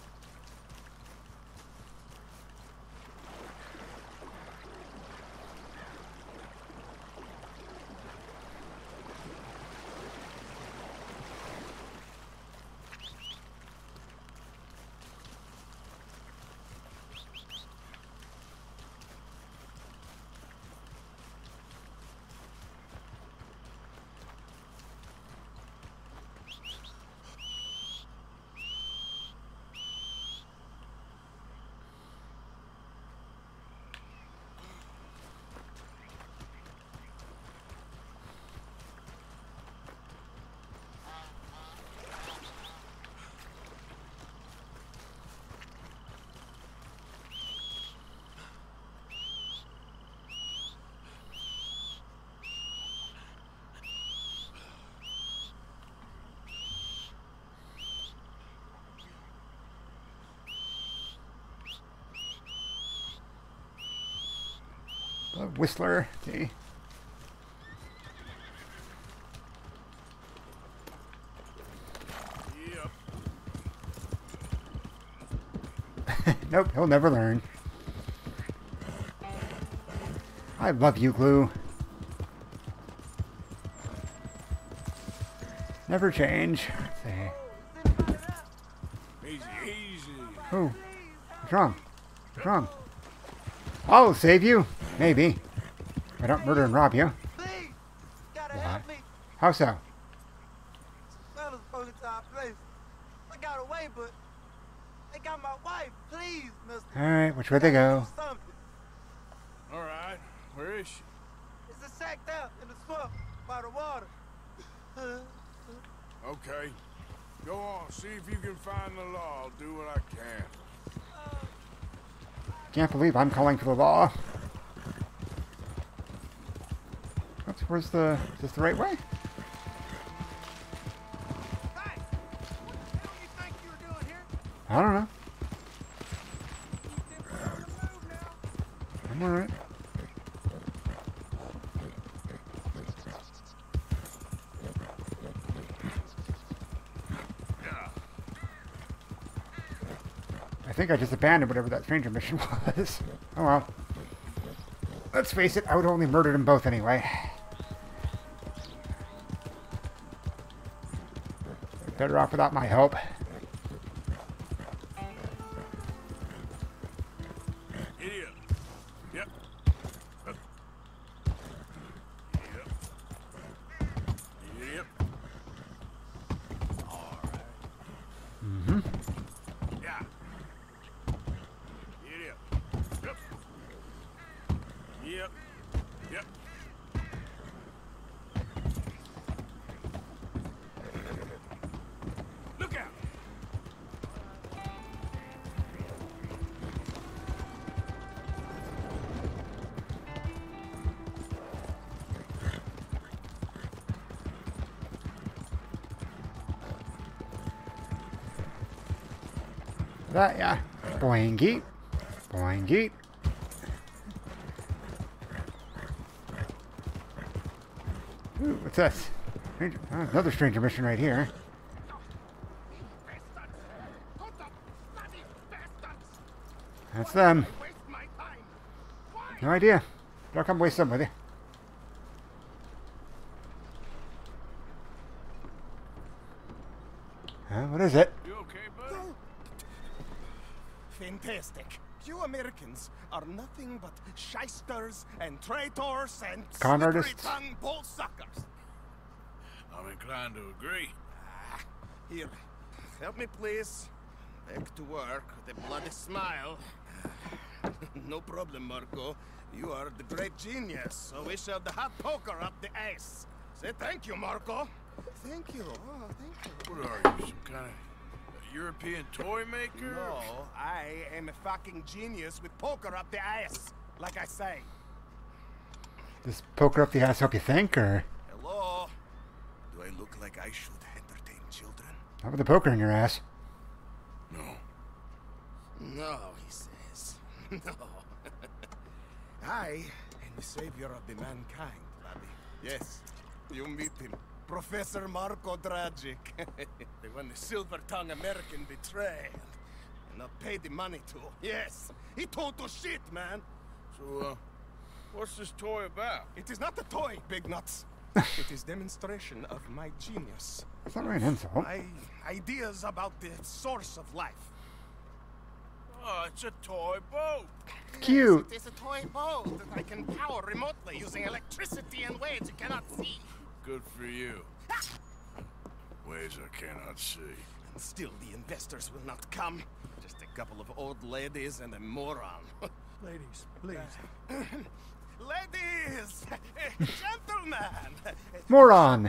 Whistler. See. Yep. Nope, he'll never learn. I love you, Glue. Never change. Let's see. Easy, easy. Oh, what's wrong? What's wrong? I'll save you. Maybe. If I don't murder and rob you. Please, gotta What? help me. How so? Fellas broke into our place. I got away, but they got my wife. Please, mister. Alright, which way they go? Something. All right. Where is she? It's a sacked out in the swamp by the water. Okay. Go on. See if you can find the law. I'll do what I can. Can't believe I'm calling for the law. Oops, where's the... Is this the right way? Hey, what the hell you think you're doing here? I don't know. I'm alright. I think I just abandoned whatever that stranger mission was. Oh well. Let's face it, I would have only murdered them both anyway. Better off without my help. Idiot. Yep. Yep. Yep. All right. Mm-hmm. Yeah. Idiot. Yep. Yep. Yep. Look out. That, yeah. Boingy. Boingy. Ooh, what's this? Stranger, another stranger mission right here. That's them. No idea. But I'll come waste some with you. What is it? You okay, buddy? Fantastic. You Americans are nothing but shysters and traitors and Con artists. slippery-tongued bull suckers. I'm inclined to agree. Here, help me please. Back to work with a bloody smile. No problem, Marco. You are the great genius, so we shall the hot poker up the ace. Say thank you, Marco. Thank you. Oh, thank you. What are you, some kind of European toy maker? No, I am a fucking genius with poker up the ass, like I say. Does poker up the ass help you think, or? Hello? Do I look like I should entertain children? How about the poker in your ass? No. No, he says. No. I am the savior of the mankind, Bobby. Yes, you meet him. Professor Marco Dragic. The one the silver-tongued American betrayed and not paid the money to. Yes, he total shit, man. So, what's this toy about? It is not a toy, Big Nuts. It is demonstration of my genius. It's not really an insult. My ideas about the source of life. Oh, it's a toy boat. Cute. Yes, it is a toy boat that I can power remotely using electricity in ways you cannot see. Good for you. Ways I cannot see. And still, the investors will not come. Just a couple of old ladies and a moron. Ladies, please. Ladies! Gentlemen! Moron!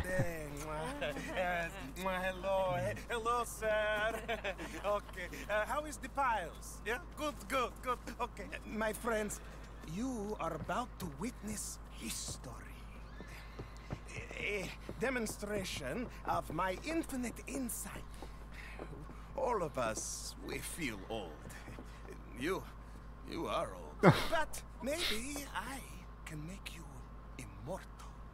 Hello. Hello, sir. Okay. How is the piles? Yeah? Good. Okay. My friends, you are about to witness history. A demonstration of my infinite insight. All of us, we feel old. You are old. But maybe I can make you immortal.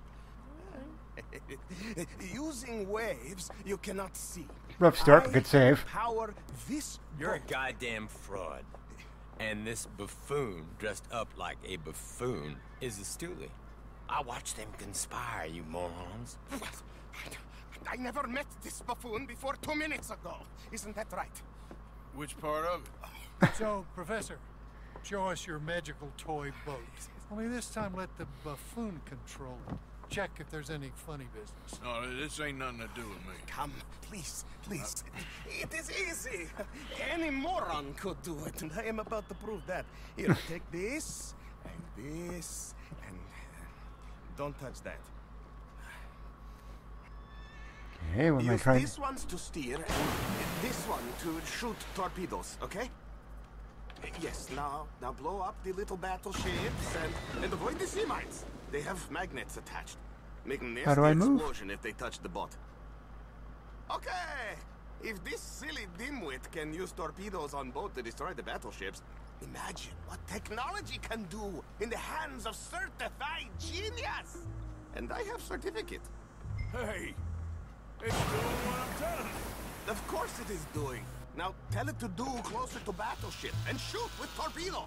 Using waves you cannot see. Rough start, but good save. Power this. You're a goddamn fraud. And this buffoon, dressed up like a buffoon, is a stoolie. I watched them conspire, you morons. I never met this buffoon before 2 minutes ago. Isn't that right? Which part of it? So, Professor, show us your magical toy boat. Only this time let the buffoon control it. Check if there's any funny business. No, this ain't nothing to do with me. Come, please. It is easy. Any moron could do it, and I am about to prove that. Here, take this, and this, and don't touch that. Hey, what am I trying? This one's to steer, and this one to shoot torpedoes, okay? Yes, now blow up the little battleships and avoid the sea mines. They have magnets attached, making How do I nasty move? explosion if they touch the boat. Okay, if this silly dimwit can use torpedoes on boat to destroy the battleships, imagine what technology can do in the hands of certified genius. And I have certificate. Hey, it's doing what I'm telling it. Of course it is doing. Now tell it to do closer to battleship and shoot with torpedo.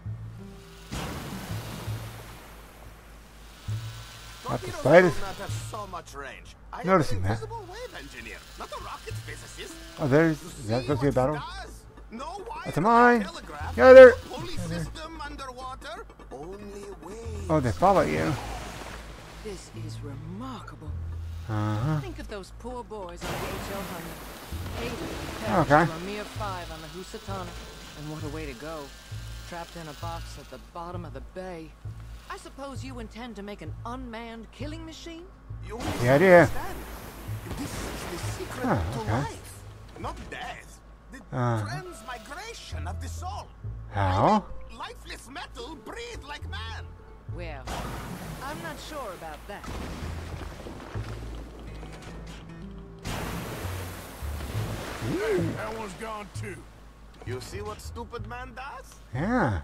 Not the Torpedoes slightest. do not have so much range. I Noticing am an that. invisible wave engineer, not a rocket physicist. Oh, there's. Is that supposed to be a battle? No wire, That's a mine. telegraph, Yeah, there. police system underwater. Only waves. Oh, they follow you. This is remarkable. Uh-huh. Think of those poor boys on the H.L. Hunter. 8 of them Okay. perished from a mere 5 on the Housatonic. And what a way to go. Trapped in a box at the bottom of the bay. I suppose you intend to make an unmanned killing machine? You The idea. This is the secret Huh, to okay. life, not death. The transmigration of the soul. How? Lifeless metal breathe like man. Well, I'm not sure about that. That one's gone too. You see what stupid man does? Yeah.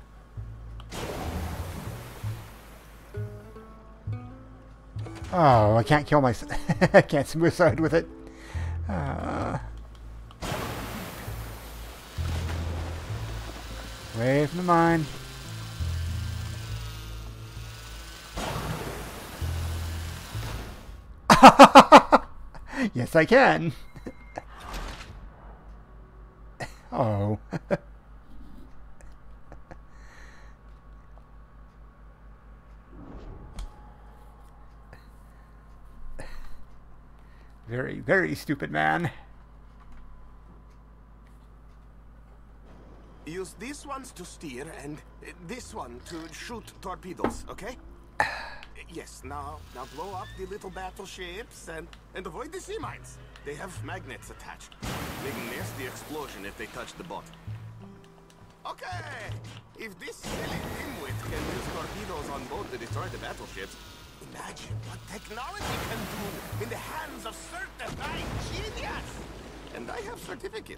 Oh, I can't kill myself. I can't suicide with it. Away from the mine. Yes, I can. Oh. Very, very stupid man. use these ones to steer and this one to shoot torpedoes, okay? Yes, now blow up the little battleships and avoid the sea mines. They have magnets attached. Make a nasty explosion if they touch the boat. Okay! If this silly dimwit can use torpedoes on boat to destroy the battleships, imagine what technology can do in the hands of certified genius! And I have certificate.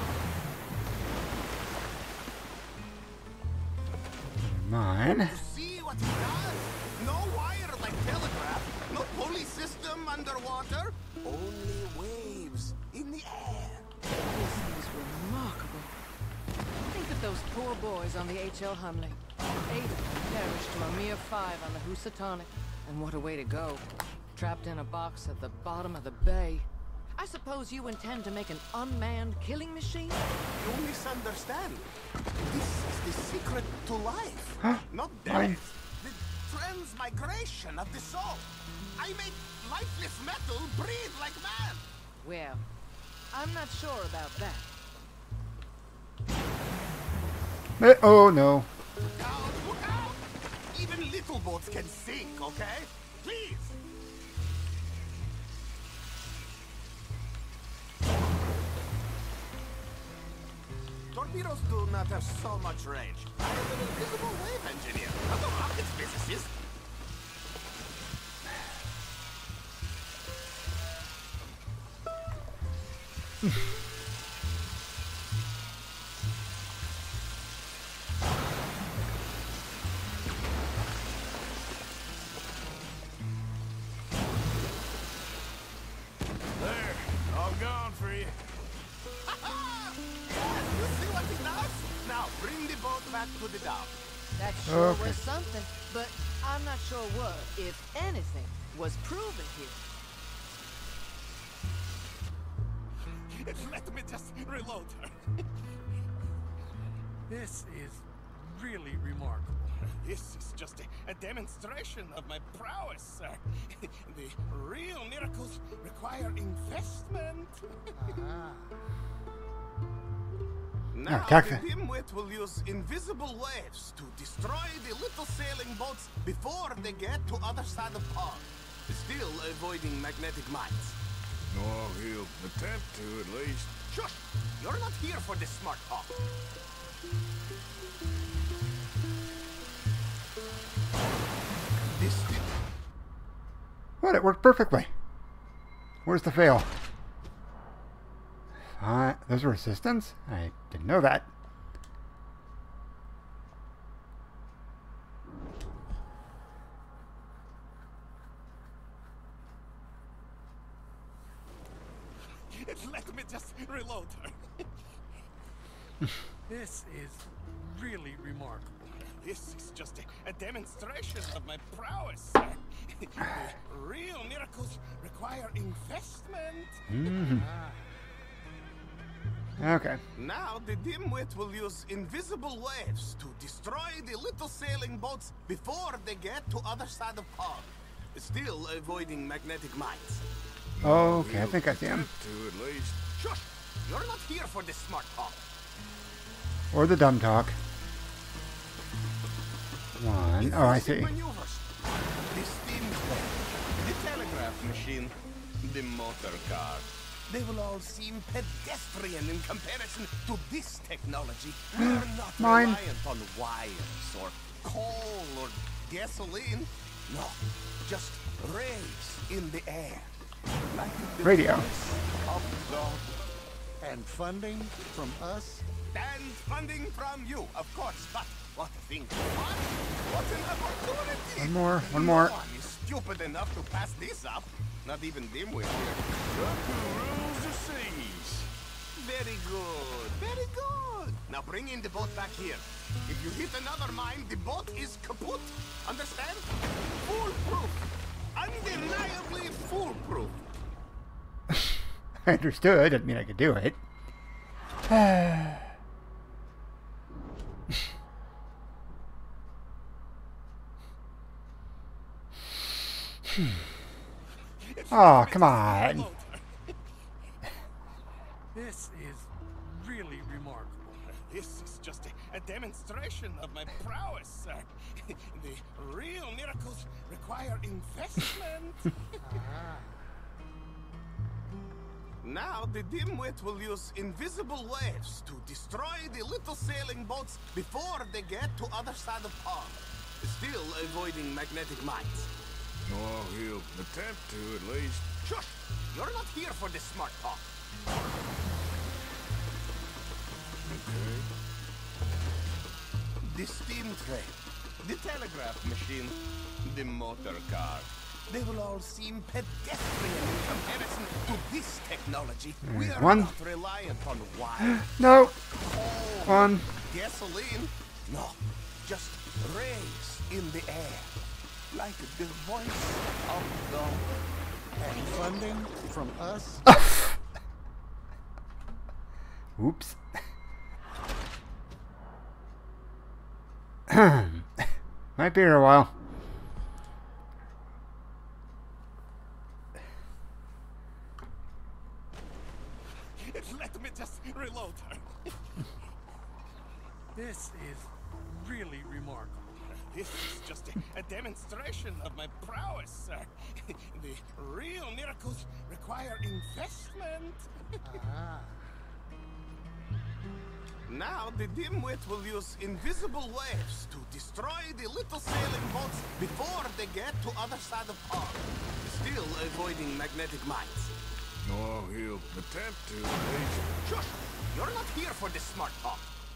Mine. See what he does? No wire like telegraph, no pulley system underwater, only waves in the air. This is remarkable. Think of those poor boys on the H.L. Humley. 8 perished to a mere 5 on the Housatonic. And what a way to go. Trapped in a box at the bottom of the bay. I suppose you intend to make an unmanned killing machine? You misunderstand. This is the secret to life. Not Mine. death. The transmigration of the soul. I make lifeless metal breathe like man. Well, I'm not sure about that. Oh no. Look out, look out! Even little boats can sink, okay? Please! Torpedoes do not have so much range. I am an invisible wave engineer, not a rocket physicist. There, all gone for you. You see what it does? Now, bring the boat back to the dock. That sure Okay. was something, but I'm not sure what, if anything, was proven here. Let me just reload her. This is really remarkable. This is just a demonstration of my prowess, sir. The real miracles require investment. Now, the taxi. dimwit will use invisible waves to destroy the little sailing boats before they get to other side of pond, still avoiding magnetic mines. Oh, he'll attempt to, at least. Shush! You're not here for this smart talk. This What? It worked perfectly. Where's the fail? Those are assistants? I didn't know that. Let me just reload her. This is really remarkable. This is just a demonstration of my prowess, sir. The real miracles require investment. Okay. Now the dimwit will use invisible waves to destroy the little sailing boats before they get to other side of pond, still avoiding magnetic mines. Okay, I think I see him. To, at least. Shush! You're not here for this smart talk. Or the dumb talk. One. Oh, I see. Maneuvers. The steam train, the telegraph machine, the motor car. They will all seem pedestrian in comparison to this technology. We are not Mine. reliant on wires or coal or gasoline. No, just rays in the air. Like the Radio. voice of God. And funding from us? And funding from you, of course. But what a thing to watch. What an opportunity. One more. One more. No one is stupid enough to pass this up. Not even dimwit here. Look who rules the seas. Very good. Very good. Now bring in the boat back here. If you hit another mine, the boat is kaput. Understand? Foolproof. Undeniably foolproof. I understood. Didn't mean I could do it. Oh, come on. This is really remarkable. This is just demonstration of my prowess, sir. The real miracles require investment. Now the dimwit will use invisible waves to destroy the little sailing boats before they get to other side of pond, still avoiding magnetic mines. Well, he'll attempt to, at least. Shush! You're not here for this smart talk. Okay. The steam train, the telegraph machine, the motor car. They will all seem pedestrian in comparison to this technology. We are one. not reliant on wire. No. Coal, One. gasoline. No, just rays in the air. Like the voice of God. And funding from us? Oops. Might be here a while. Let me just reload her. This is really remarkable. This is just a demonstration of my prowess, sir. The real miracles require investment. Now the dimwit will use invisible waves to destroy the little sailing boats before they get to other side of pond, still avoiding magnetic mines. Well, he'll attempt to, at least. Shush! You're not here for this smart talk.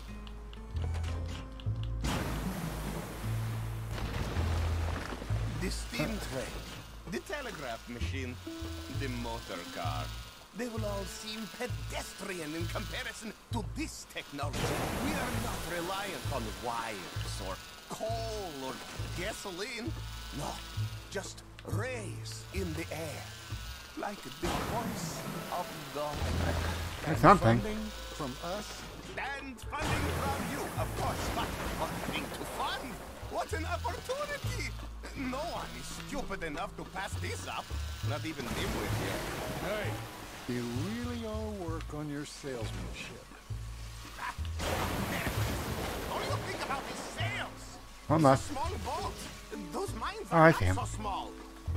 The steam train, the telegraph machine, the motor car. They will all seem pedestrian in comparison to this technology. We are not reliant on wires or coal or gasoline. No, just rays in the air. Like the voice of God. That's something. Funding from us? And funding from you, of course. But funding to fund? What an opportunity! No one is stupid enough to pass this up. Not even dimwit here. Hey, you really all work on your salesmanship. What do you think about these sails? One It's a left. small boat. Those mines Oh, are I not see him. so small.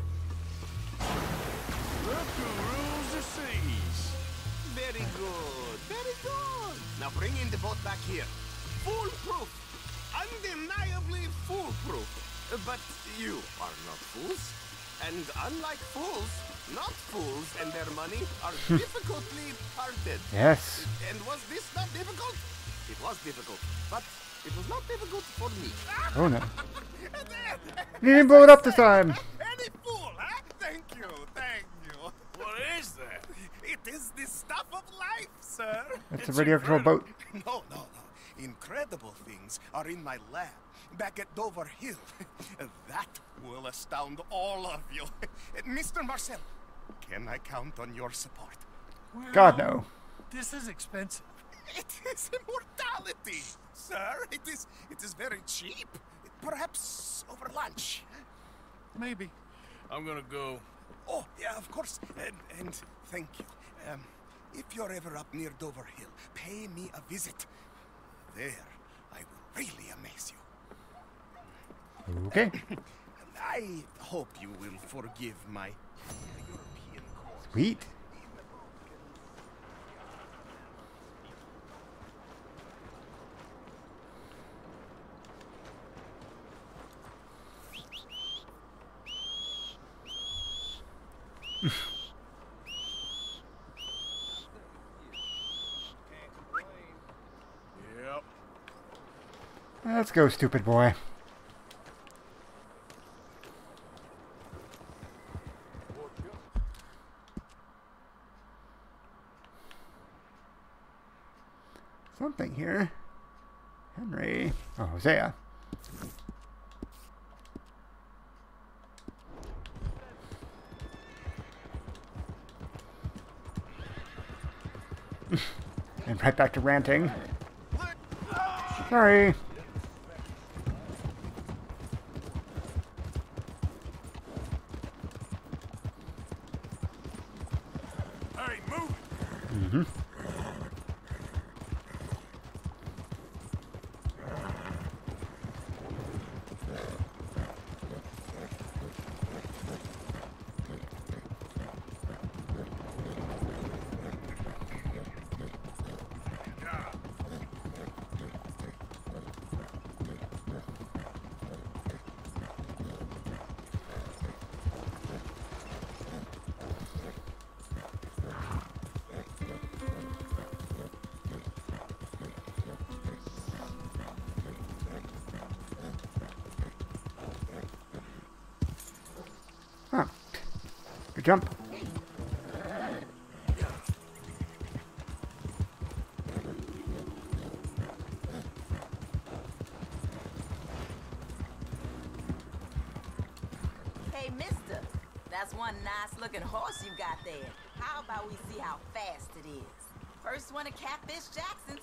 Look who rules the seas. Very good. Very good. Now bring in the boat back here. Foolproof. Undeniably foolproof. But you are not fools. And unlike fools, not fools and their money are difficultly parted. Yes. And was this not difficult? It was difficult. But it was not difficult for me. Oh no. You didn't blow it up this time. Any fool, huh? Thank you, thank you. What is that? It is the stuff of life, sir. It's a radio control boat. No. Incredible things are in my lab back at Dover Hill. That will astound all of you. Mr. Marcel, can I count on your support? Well, God, no. This is expensive. It is immortality, sir. It is very cheap. Perhaps over lunch. Maybe. I'm gonna go. Oh, yeah, of course. And thank you. If you're ever up near Dover Hill, pay me a visit. There, I will really amaze you. Okay. I hope you will forgive my European course. Sweet. Yep. Let's go, stupid boy. Something here. Henry. Oh, Hosea. And right back to ranting. Sorry. Hey, move it! Mm-hmm. jump. Hey, mister, that's one nice-looking horse you got there. How about we see how fast it is? First one to Catfish Jackson's.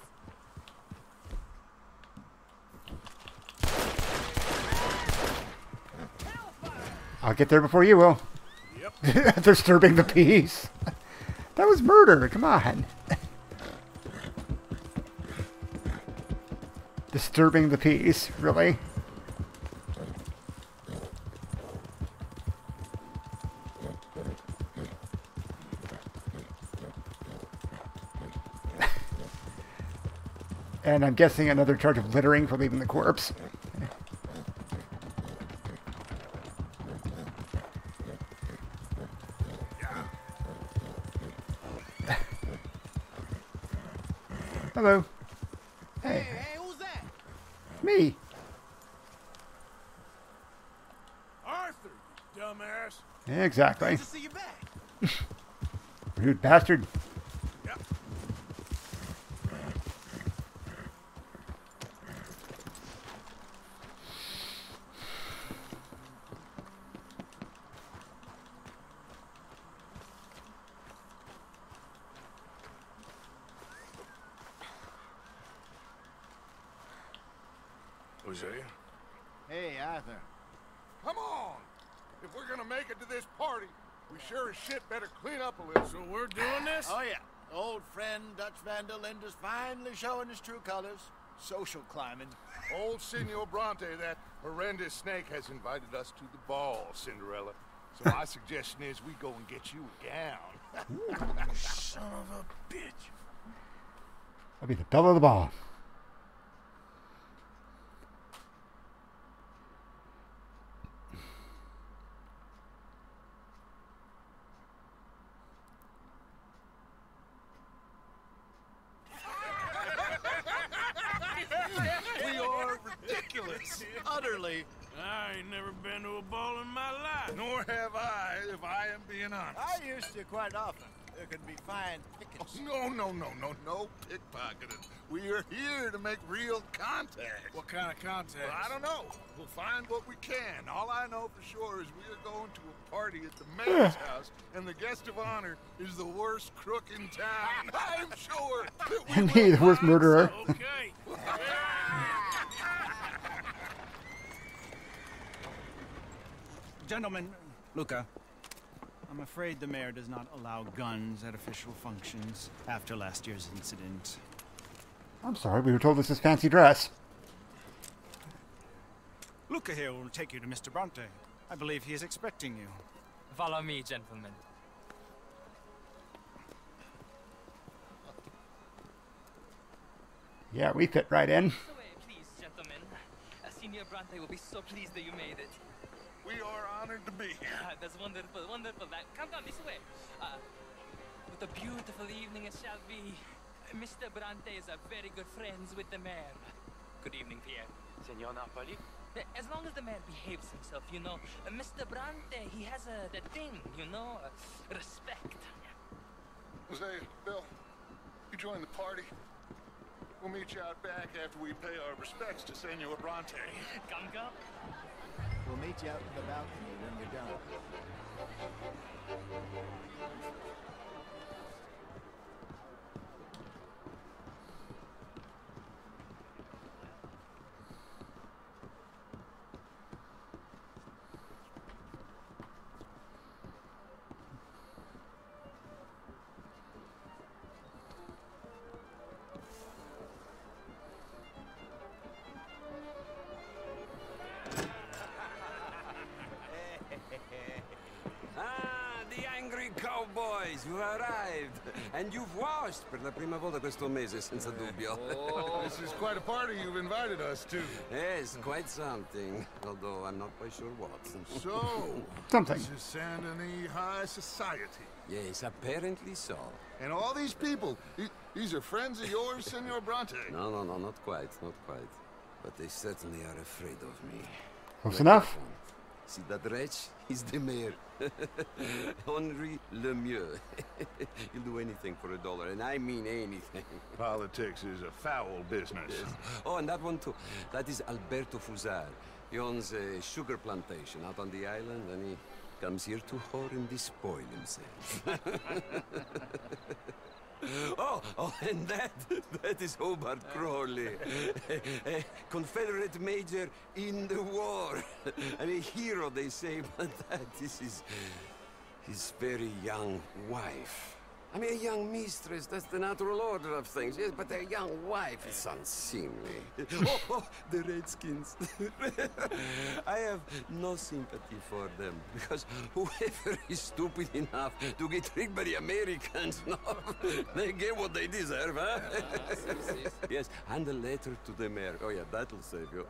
I'll get there before you will. Yep. Disturbing the peace. That was murder. Come on. Disturbing the peace. Really? And I'm guessing another charge of littering for leaving the corpse. Hello. Hey. Hey, who's that? Me. Arthur, you dumbass. Exactly. Good to see you back. Rude bastard. Yep. Hosea? Hey, Arthur. Come on! If we're gonna make it to this party, we sure as shit better clean up a little. So we're doing this? Oh, yeah. Old friend Dutch Van der Linde's finally showing his true colors. Social climbing. Old Senor Bronte, that horrendous snake, has invited us to the ball, Cinderella. So my suggestion is we go and get you a gown. Son of a bitch. I'll be the belle of the ball. We are ridiculous. Utterly. I ain't never been to a ball in my life. Nor have I, if I am being honest. I used to quite often. There can be fine pickets. No pickpocketing. We are here to make real contact. What kind of contact? Well, I don't know. We'll find what we can. All I know for sure is we are going to a party at the mayor's house, and the guest of honor is the worst crook in town. I'm sure that we And me, the worst murderer. Okay. Gentlemen, Luca, I'm afraid the mayor does not allow guns at official functions after last year's incident. I'm sorry, we were told this is fancy dress. Luca here will take you to Mr. Bronte. I believe he is expecting you. Follow me, gentlemen. Yeah, we fit right in. This way, please, gentlemen. Senor Bronte will be so pleased that you made it. We are honored to be here. That's wonderful, wonderful. Come down this way. What a beautiful evening it shall be. Mr. Bronte is a very good friends with the mayor. Good evening, Pierre. Senor Napoli? As long as the mayor behaves himself, you know. Mr. Bronte, he has that thing, you know, respect. Hosea, Bill, you join the party. We'll meet you out back after we pay our respects to Senor Bronte. Come. We'll meet you out in the balcony when you're done. Cowboys, you arrived. And you've washed per la prima volta questo mese, senza dubbio. Oh, this is quite a party you've invited us to. Yes, quite something. Although I'm not quite sure what. So, something. This is Saint Denis High Society. Yes, apparently so. And all these people, these are friends of yours, Senor Bronte? No, not quite, not quite. But they certainly are afraid of me. Close enough. See that wretch? He's the mayor. Henri Lemieux. He'll do anything for $1, and I mean anything. Politics is a foul business. Yes. Oh, and that one too. That is Alberto Fusar. He owns a sugar plantation out on the island, and he comes here to whore and despoil himself. Oh, and that is Hobart Crawley, a Confederate major in the war, and a hero, they say, but that is his very young wife. I mean, a young mistress, that's the natural order of things, yes, but a young wife, it's unseemly. Oh, the Redskins. I have no sympathy for them, because whoever is stupid enough to get tricked by the Americans, no, they get what they deserve, huh? Yes, and a letter to the mayor. Oh, yeah, that'll save you.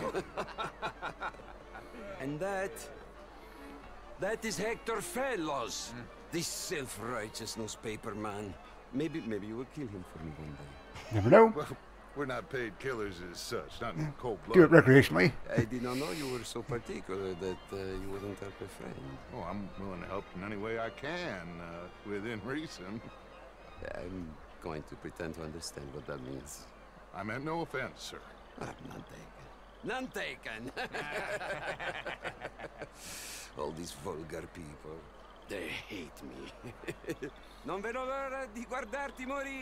And that is Hector Fellows. This self-righteous newspaper man. Maybe you will kill him for me one day. Never know. Well, we're not paid killers as such, not in cold blood. Do it recreationally. I did not know you were so particular that you wouldn't help a friend. Oh, I'm willing to help in any way I can, within reason. I'm going to pretend to understand what that means. I meant no offense, sir. None taken. All these vulgar people. They hate me. Non vedo l'ora di guardarti morire.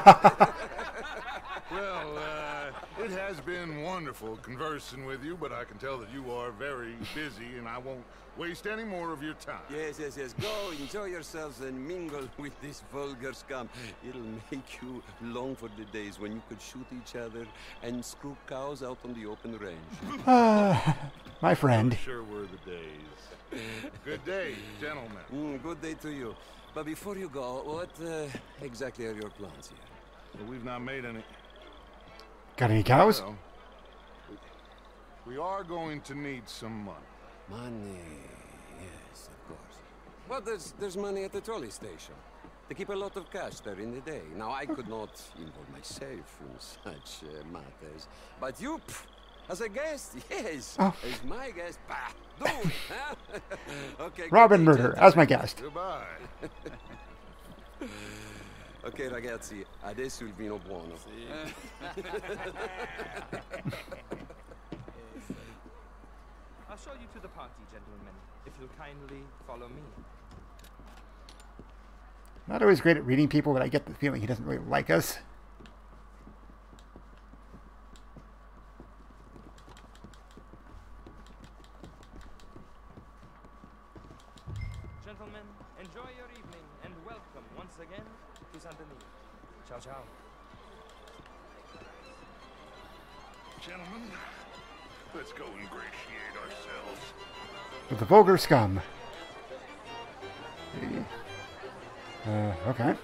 Well, it has been wonderful conversing with you, but I can tell that you are very busy, and I won't waste any more of your time. Yes. Go, enjoy yourselves, and mingle with this vulgar scum. It'll make you long for the days when you could shoot each other and screw cows out on the open range. My friend. Sure were the days. Good day, gentlemen. Good day to you. But before you go, what exactly are your plans here? Well, we've not made any. Got any cows? Well, we are going to need some money. Money, yes, of course. Well, there's money at the trolley station. They keep a lot of cash there in the day. Now, I could not involve myself in such matters. But you, as a guest, yes. Oh. As my guest, do it, huh? Okay. Robin Murder, as my guest. Goodbye. Ok, ragazzi, adesso il vino buono. I'll show you to the party, gentlemen, if you'll kindly follow me. Not always great at reading people, but I get the feeling he doesn't really like us. Gentlemen, enjoy your evening and welcome once again to Saint Denis. Ciao, ciao. Gentlemen, let's go ingratiate ourselves. With the vulgar scum. Okay.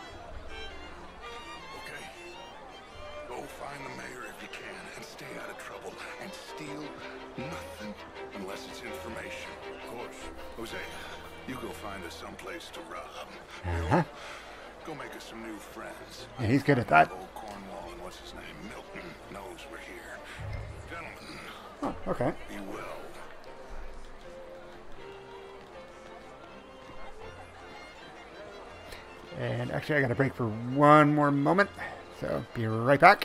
Okay. Go find the mayor if you can and stay out of trouble and steal nothing unless it's information. Of course. Jose, you go find us someplace to rob. Go make us some new friends. Yeah, he's good at that. Old Cornwall and what's his name? Milton knows we're here. Gentlemen. Oh, okay. Be well. And actually, I got to break for one more moment. So, be right back.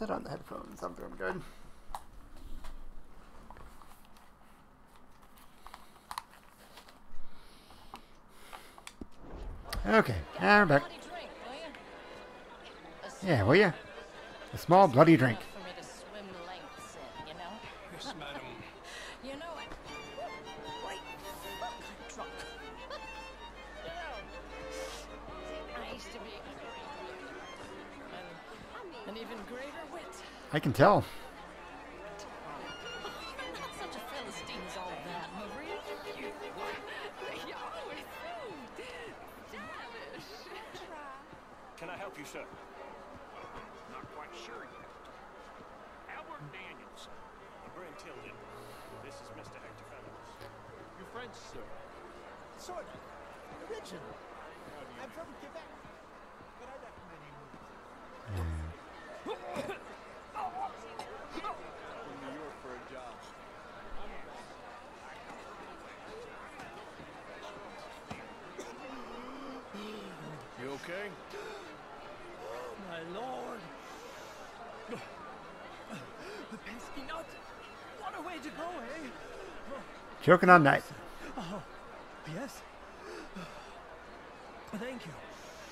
sit on the headphones. I'm doing good. Okay, we're back. Yeah, will ya? A small bloody drink. For me to swim lengths in, you know? Yes, madam. You know it. Wait, fuck, I'm drunk. You know, I used to be an even greater wit. I can tell. You're not such a Philistine as all that, Marie. You're always so childish. Can I help you, sir? Not quite sure yet. Albert Daniels. Brent Tilden. This is Mr. Hector Fellows. You're French, sir. Sort of. Original. I'm from Quebec. But I left many movies. From New York for a job. You okay? Oh, my lord. The pesky nut. What a way to go, eh? Choking on night. Oh, yes. Thank you.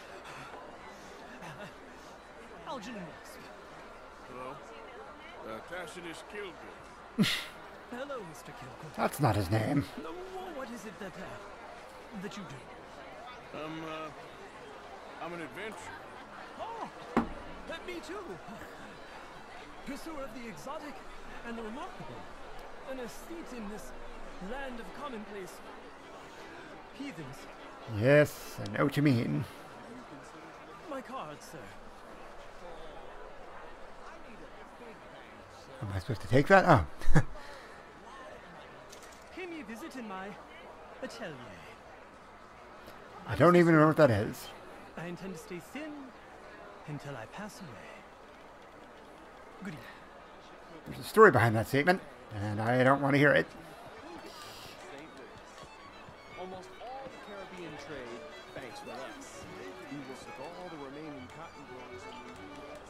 Algernon Wasp. Hello? Tacitus Kilgour. Hello, Mr. Kilgour. That's not his name. No, what is it that you do? I'm an adventurer. Oh, me too. Pursuer of the exotic and the remarkable. An aesthete in this land of commonplace heathens. Yes, I know what you mean. My card, sir. Am I supposed to take that? Oh. Pay me a visit in my atelier. I don't even know what that is. I intend to stay thin until I pass away. Good evening. There's a story behind that statement, and I don't want to hear it. Almost all the Caribbean trade banks with us. We work with all the remaining cotton growers in the U.S.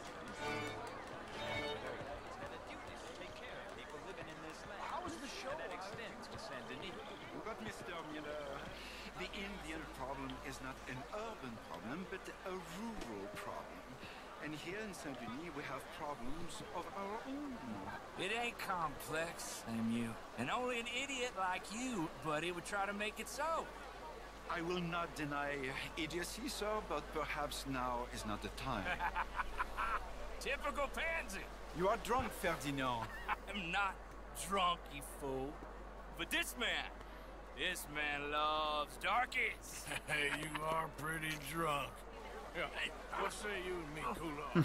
How is the show that extends to Saint Denis? But Mr. Miller, the Indian problem is not an urban problem, but a rural problem. And here in Saint Denis, we have problems of our own. It ain't complex, MU. And only an idiot like you, buddy, would try to make it so. I will not deny idiocy, sir, but perhaps now is not the time. Typical pansy. You are drunk, Ferdinand. I'm not drunk, you fool. But this man loves darkies. Hey, you are pretty drunk. Yeah, what say you and me cool off?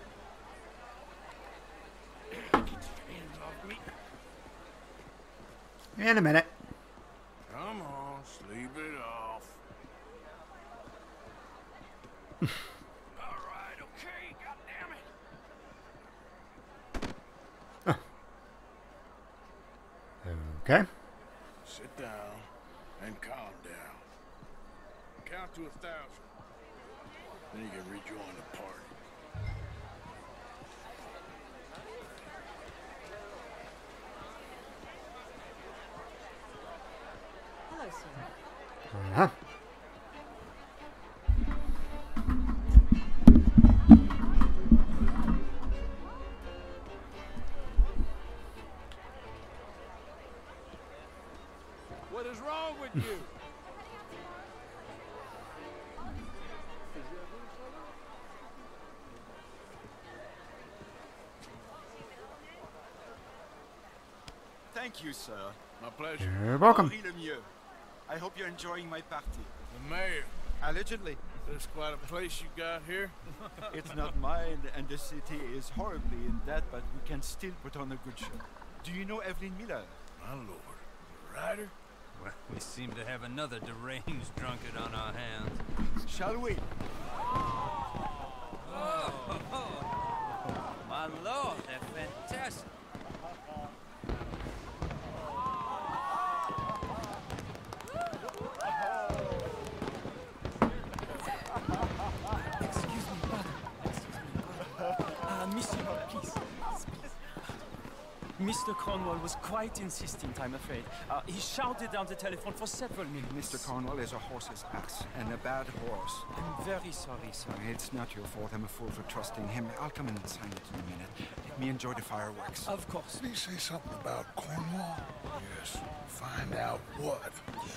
Get your hands off me. In a minute. Come on, sleep it off. All right, okay, goddammit. Okay. Sit down and calm down. Count to 1,000. Then you can rejoin the party. Hello, sir. Uh-huh. What is wrong with you? Thank you, sir. My pleasure. You're welcome. Henri Lemieux. I hope you're enjoying my party. The mayor. Allegedly. There's quite a place you got here. It's not mine, and the city is horribly in debt, but we can still put on a good show. Do you know Evelyn Miller? My lord. The writer? Well, we seem to have another deranged drunkard on our hands. Shall we? Oh, my lord, they're fantastic. Excuse me, brother. Monsieur, please. Mr. Cornwall was quite insistent, I'm afraid. He shouted down the telephone for several minutes. Mr. Cornwall is a horse's ass, and a bad horse. I'm very sorry, sir. It's not your fault. I'm a fool for trusting him. I'll come in and sign it in a minute. Let me enjoy the fireworks. Of course. Did he say something about Cornwall? Yes. Find out what.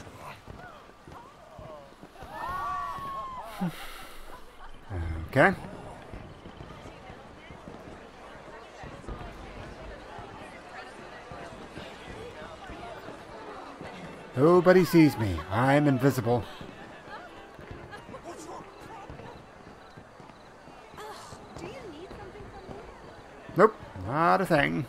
Okay. Nobody sees me. I'm invisible. Nope, not a thing.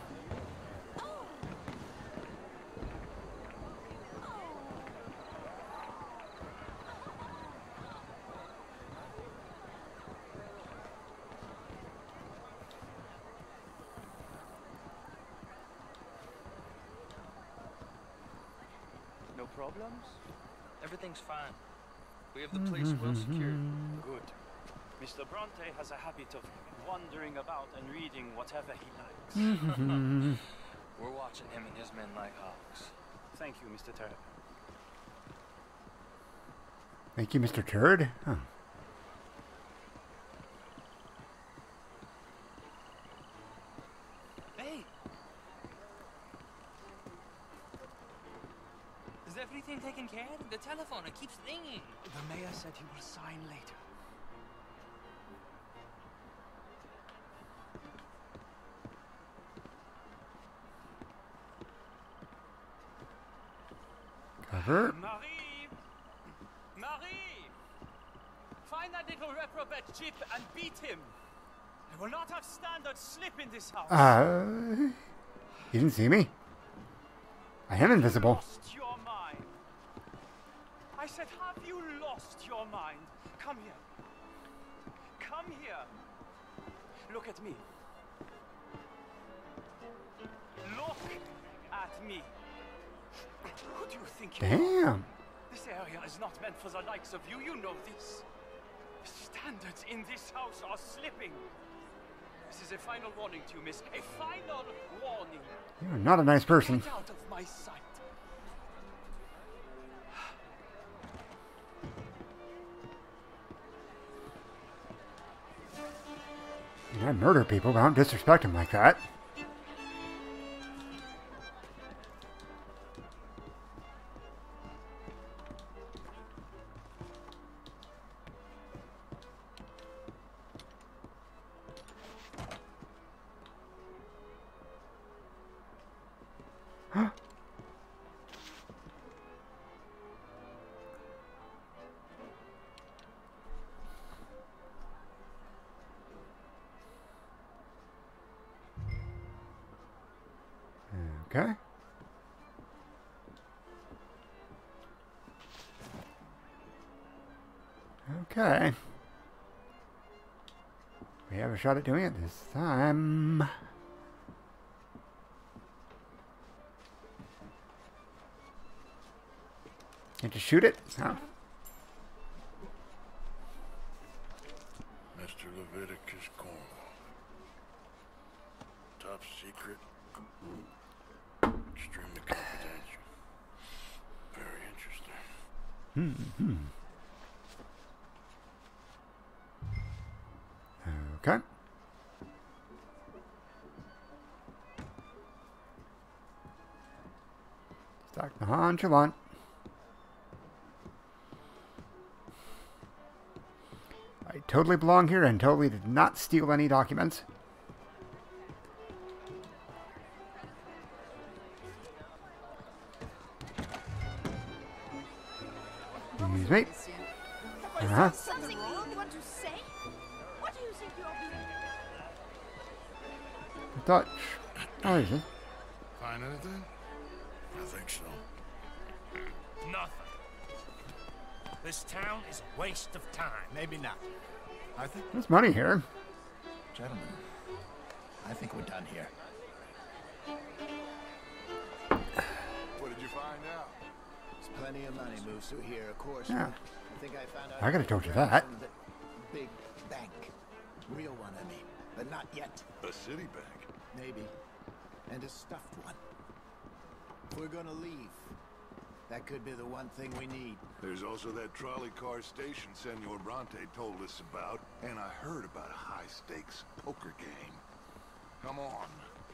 No problems? Everything's fine. We have the place well secured. Good. Mr. Bronte has a habit of wandering about and reading whatever he likes. We're watching him and his men like hawks. Thank you, Mr. Turd. Thank you, Mr. Turd. Huh. Hey! Is everything taken care of? The telephone, it keeps ringing. The mayor said he will sign later. Cover. Marie! Marie! Find that little reprobate Chip and beat him. I will not have standard slip in this house. You didn't see me? I am invisible. Lost your mind. I said, have you lost your mind? Come here. Come here. Look at me. Look at me. Who do you think you are? Damn. This area is not meant for the likes of you. You know this. The standards in this house are slipping. This is a final warning to you, miss. A final warning. You're not a nice person. Get out of my sight. I murder people, but I don't disrespect them like that. Okay. Okay. We have a shot at doing it this time. Can't just shoot it? No. Mr. Leviticus Cornwall. Top secret. Extremely confidential. Very interesting. Okay. Start nonchalant. I totally belong here and totally did not steal any documents. Excuse me. Uh-huh. Something you want to say? What do you think you're doing? Dutch. Oh, is it? Find anything? I think so. Nothing. This town is a waste of time. Maybe not. I think... There's money here. Gentlemen, I think we're done here. What did you find out? There's plenty of money moves through here, of course. Yeah. I think I found out... I could have told you that. From the big bank. Real one, I mean. But not yet. A city bank? Maybe. And a stuffed one. If we're gonna leave, that could be the one thing we need. There's also that trolley car station Senor Bronte told us about, and I heard about a high-stakes poker game. Come on.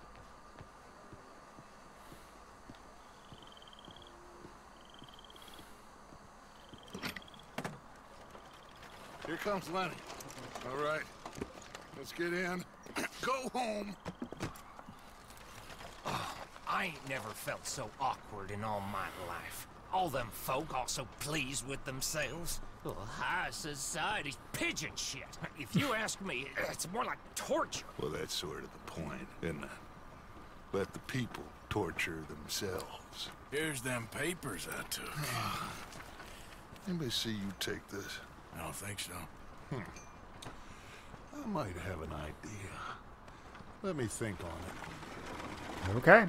Here comes Lenny. All right, let's get in. Go home. I ain't never felt so awkward in all my life. All them folk all so pleased with themselves. Oh, high society's pigeon shit. If you ask me, it's more like torture. Well, that's sort of the point, isn't it? Let the people torture themselves. Here's them papers I took. Anybody see you take this? I don't think so. I might have an idea. Let me think on it. Okay.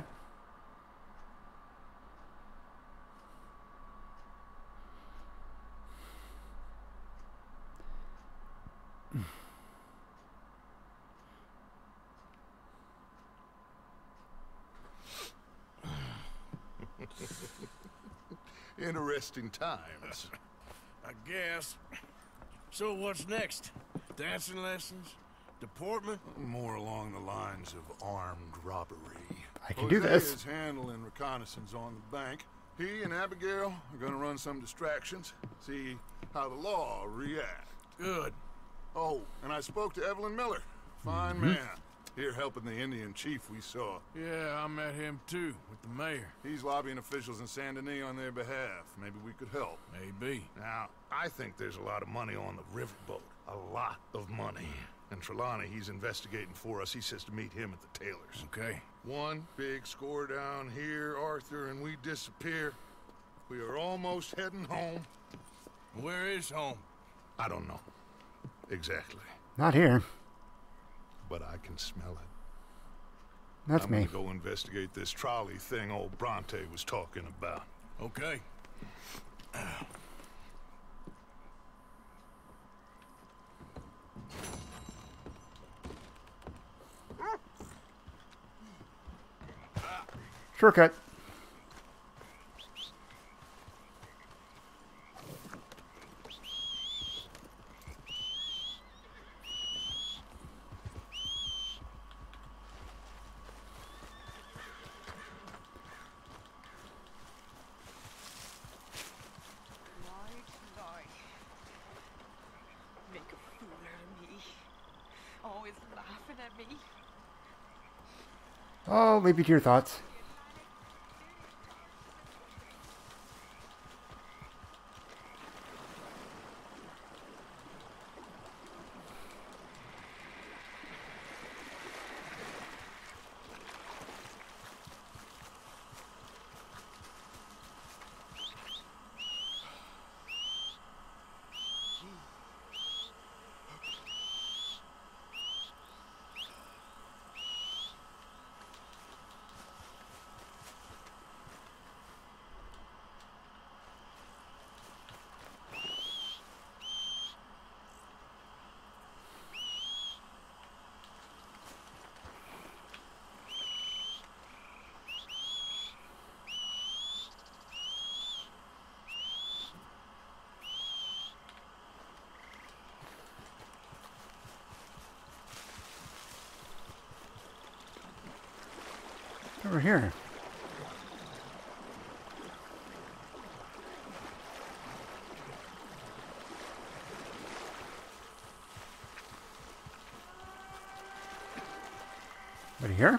Interesting times. I guess. So what's next? Dancing lessons? Deportment? More along the lines of armed robbery. I can do this. is handling reconnaissance on the bank. He and Abigail are going to run some distractions, see how the law reacts. Good. Oh, and I spoke to Evelyn Miller. Fine man. Here helping the Indian chief we saw. Yeah, I met him too, with the mayor. He's lobbying officials in Saint Denis on their behalf. Maybe we could help. Maybe. Now, I think there's a lot of money on the riverboat. A lot of money. And Trelawney, he's investigating for us. He says to meet him at the Taylors. Okay. One big score down here, Arthur, and we disappear. We are almost heading home. Where is home? I don't know. Exactly. Not here. But I can smell it. That's me. I'm gonna go investigate this trolley thing old Bronte was talking about. Okay. Shortcut. Make a fool out of me. Always laughing at me. Oh, leave you to your thoughts. Over here. Over here?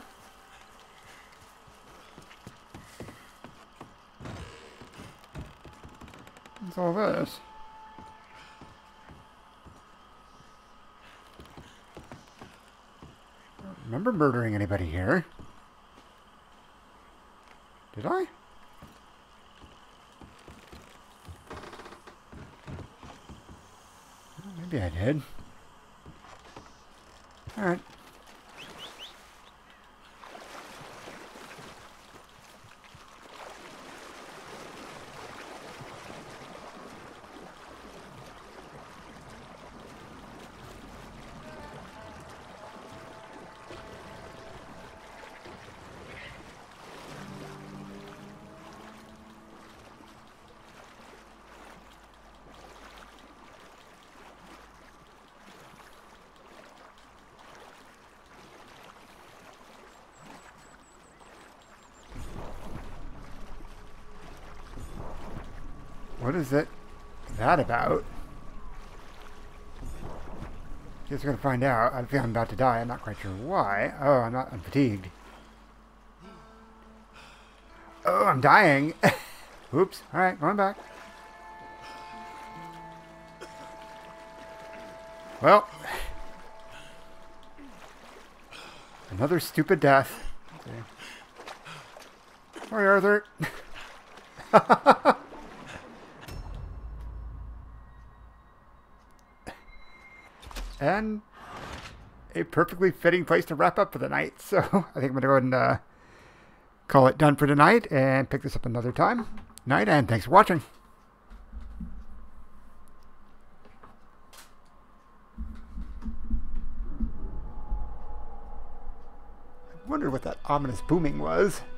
What's all this? I don't remember murdering anybody here. Did I? Maybe I did. All right. What is that about? Guess we're gonna find out. I feel I'm about to die. I'm not quite sure why. Oh, I'm fatigued. Oh, I'm dying. Oops. Alright, going back. Well. Another stupid death. Sorry, Arthur. And a perfectly fitting place to wrap up for the night. So I think I'm going to go ahead and call it done for tonight and pick this up another time. Night, and thanks for watching. I wonder what that ominous booming was.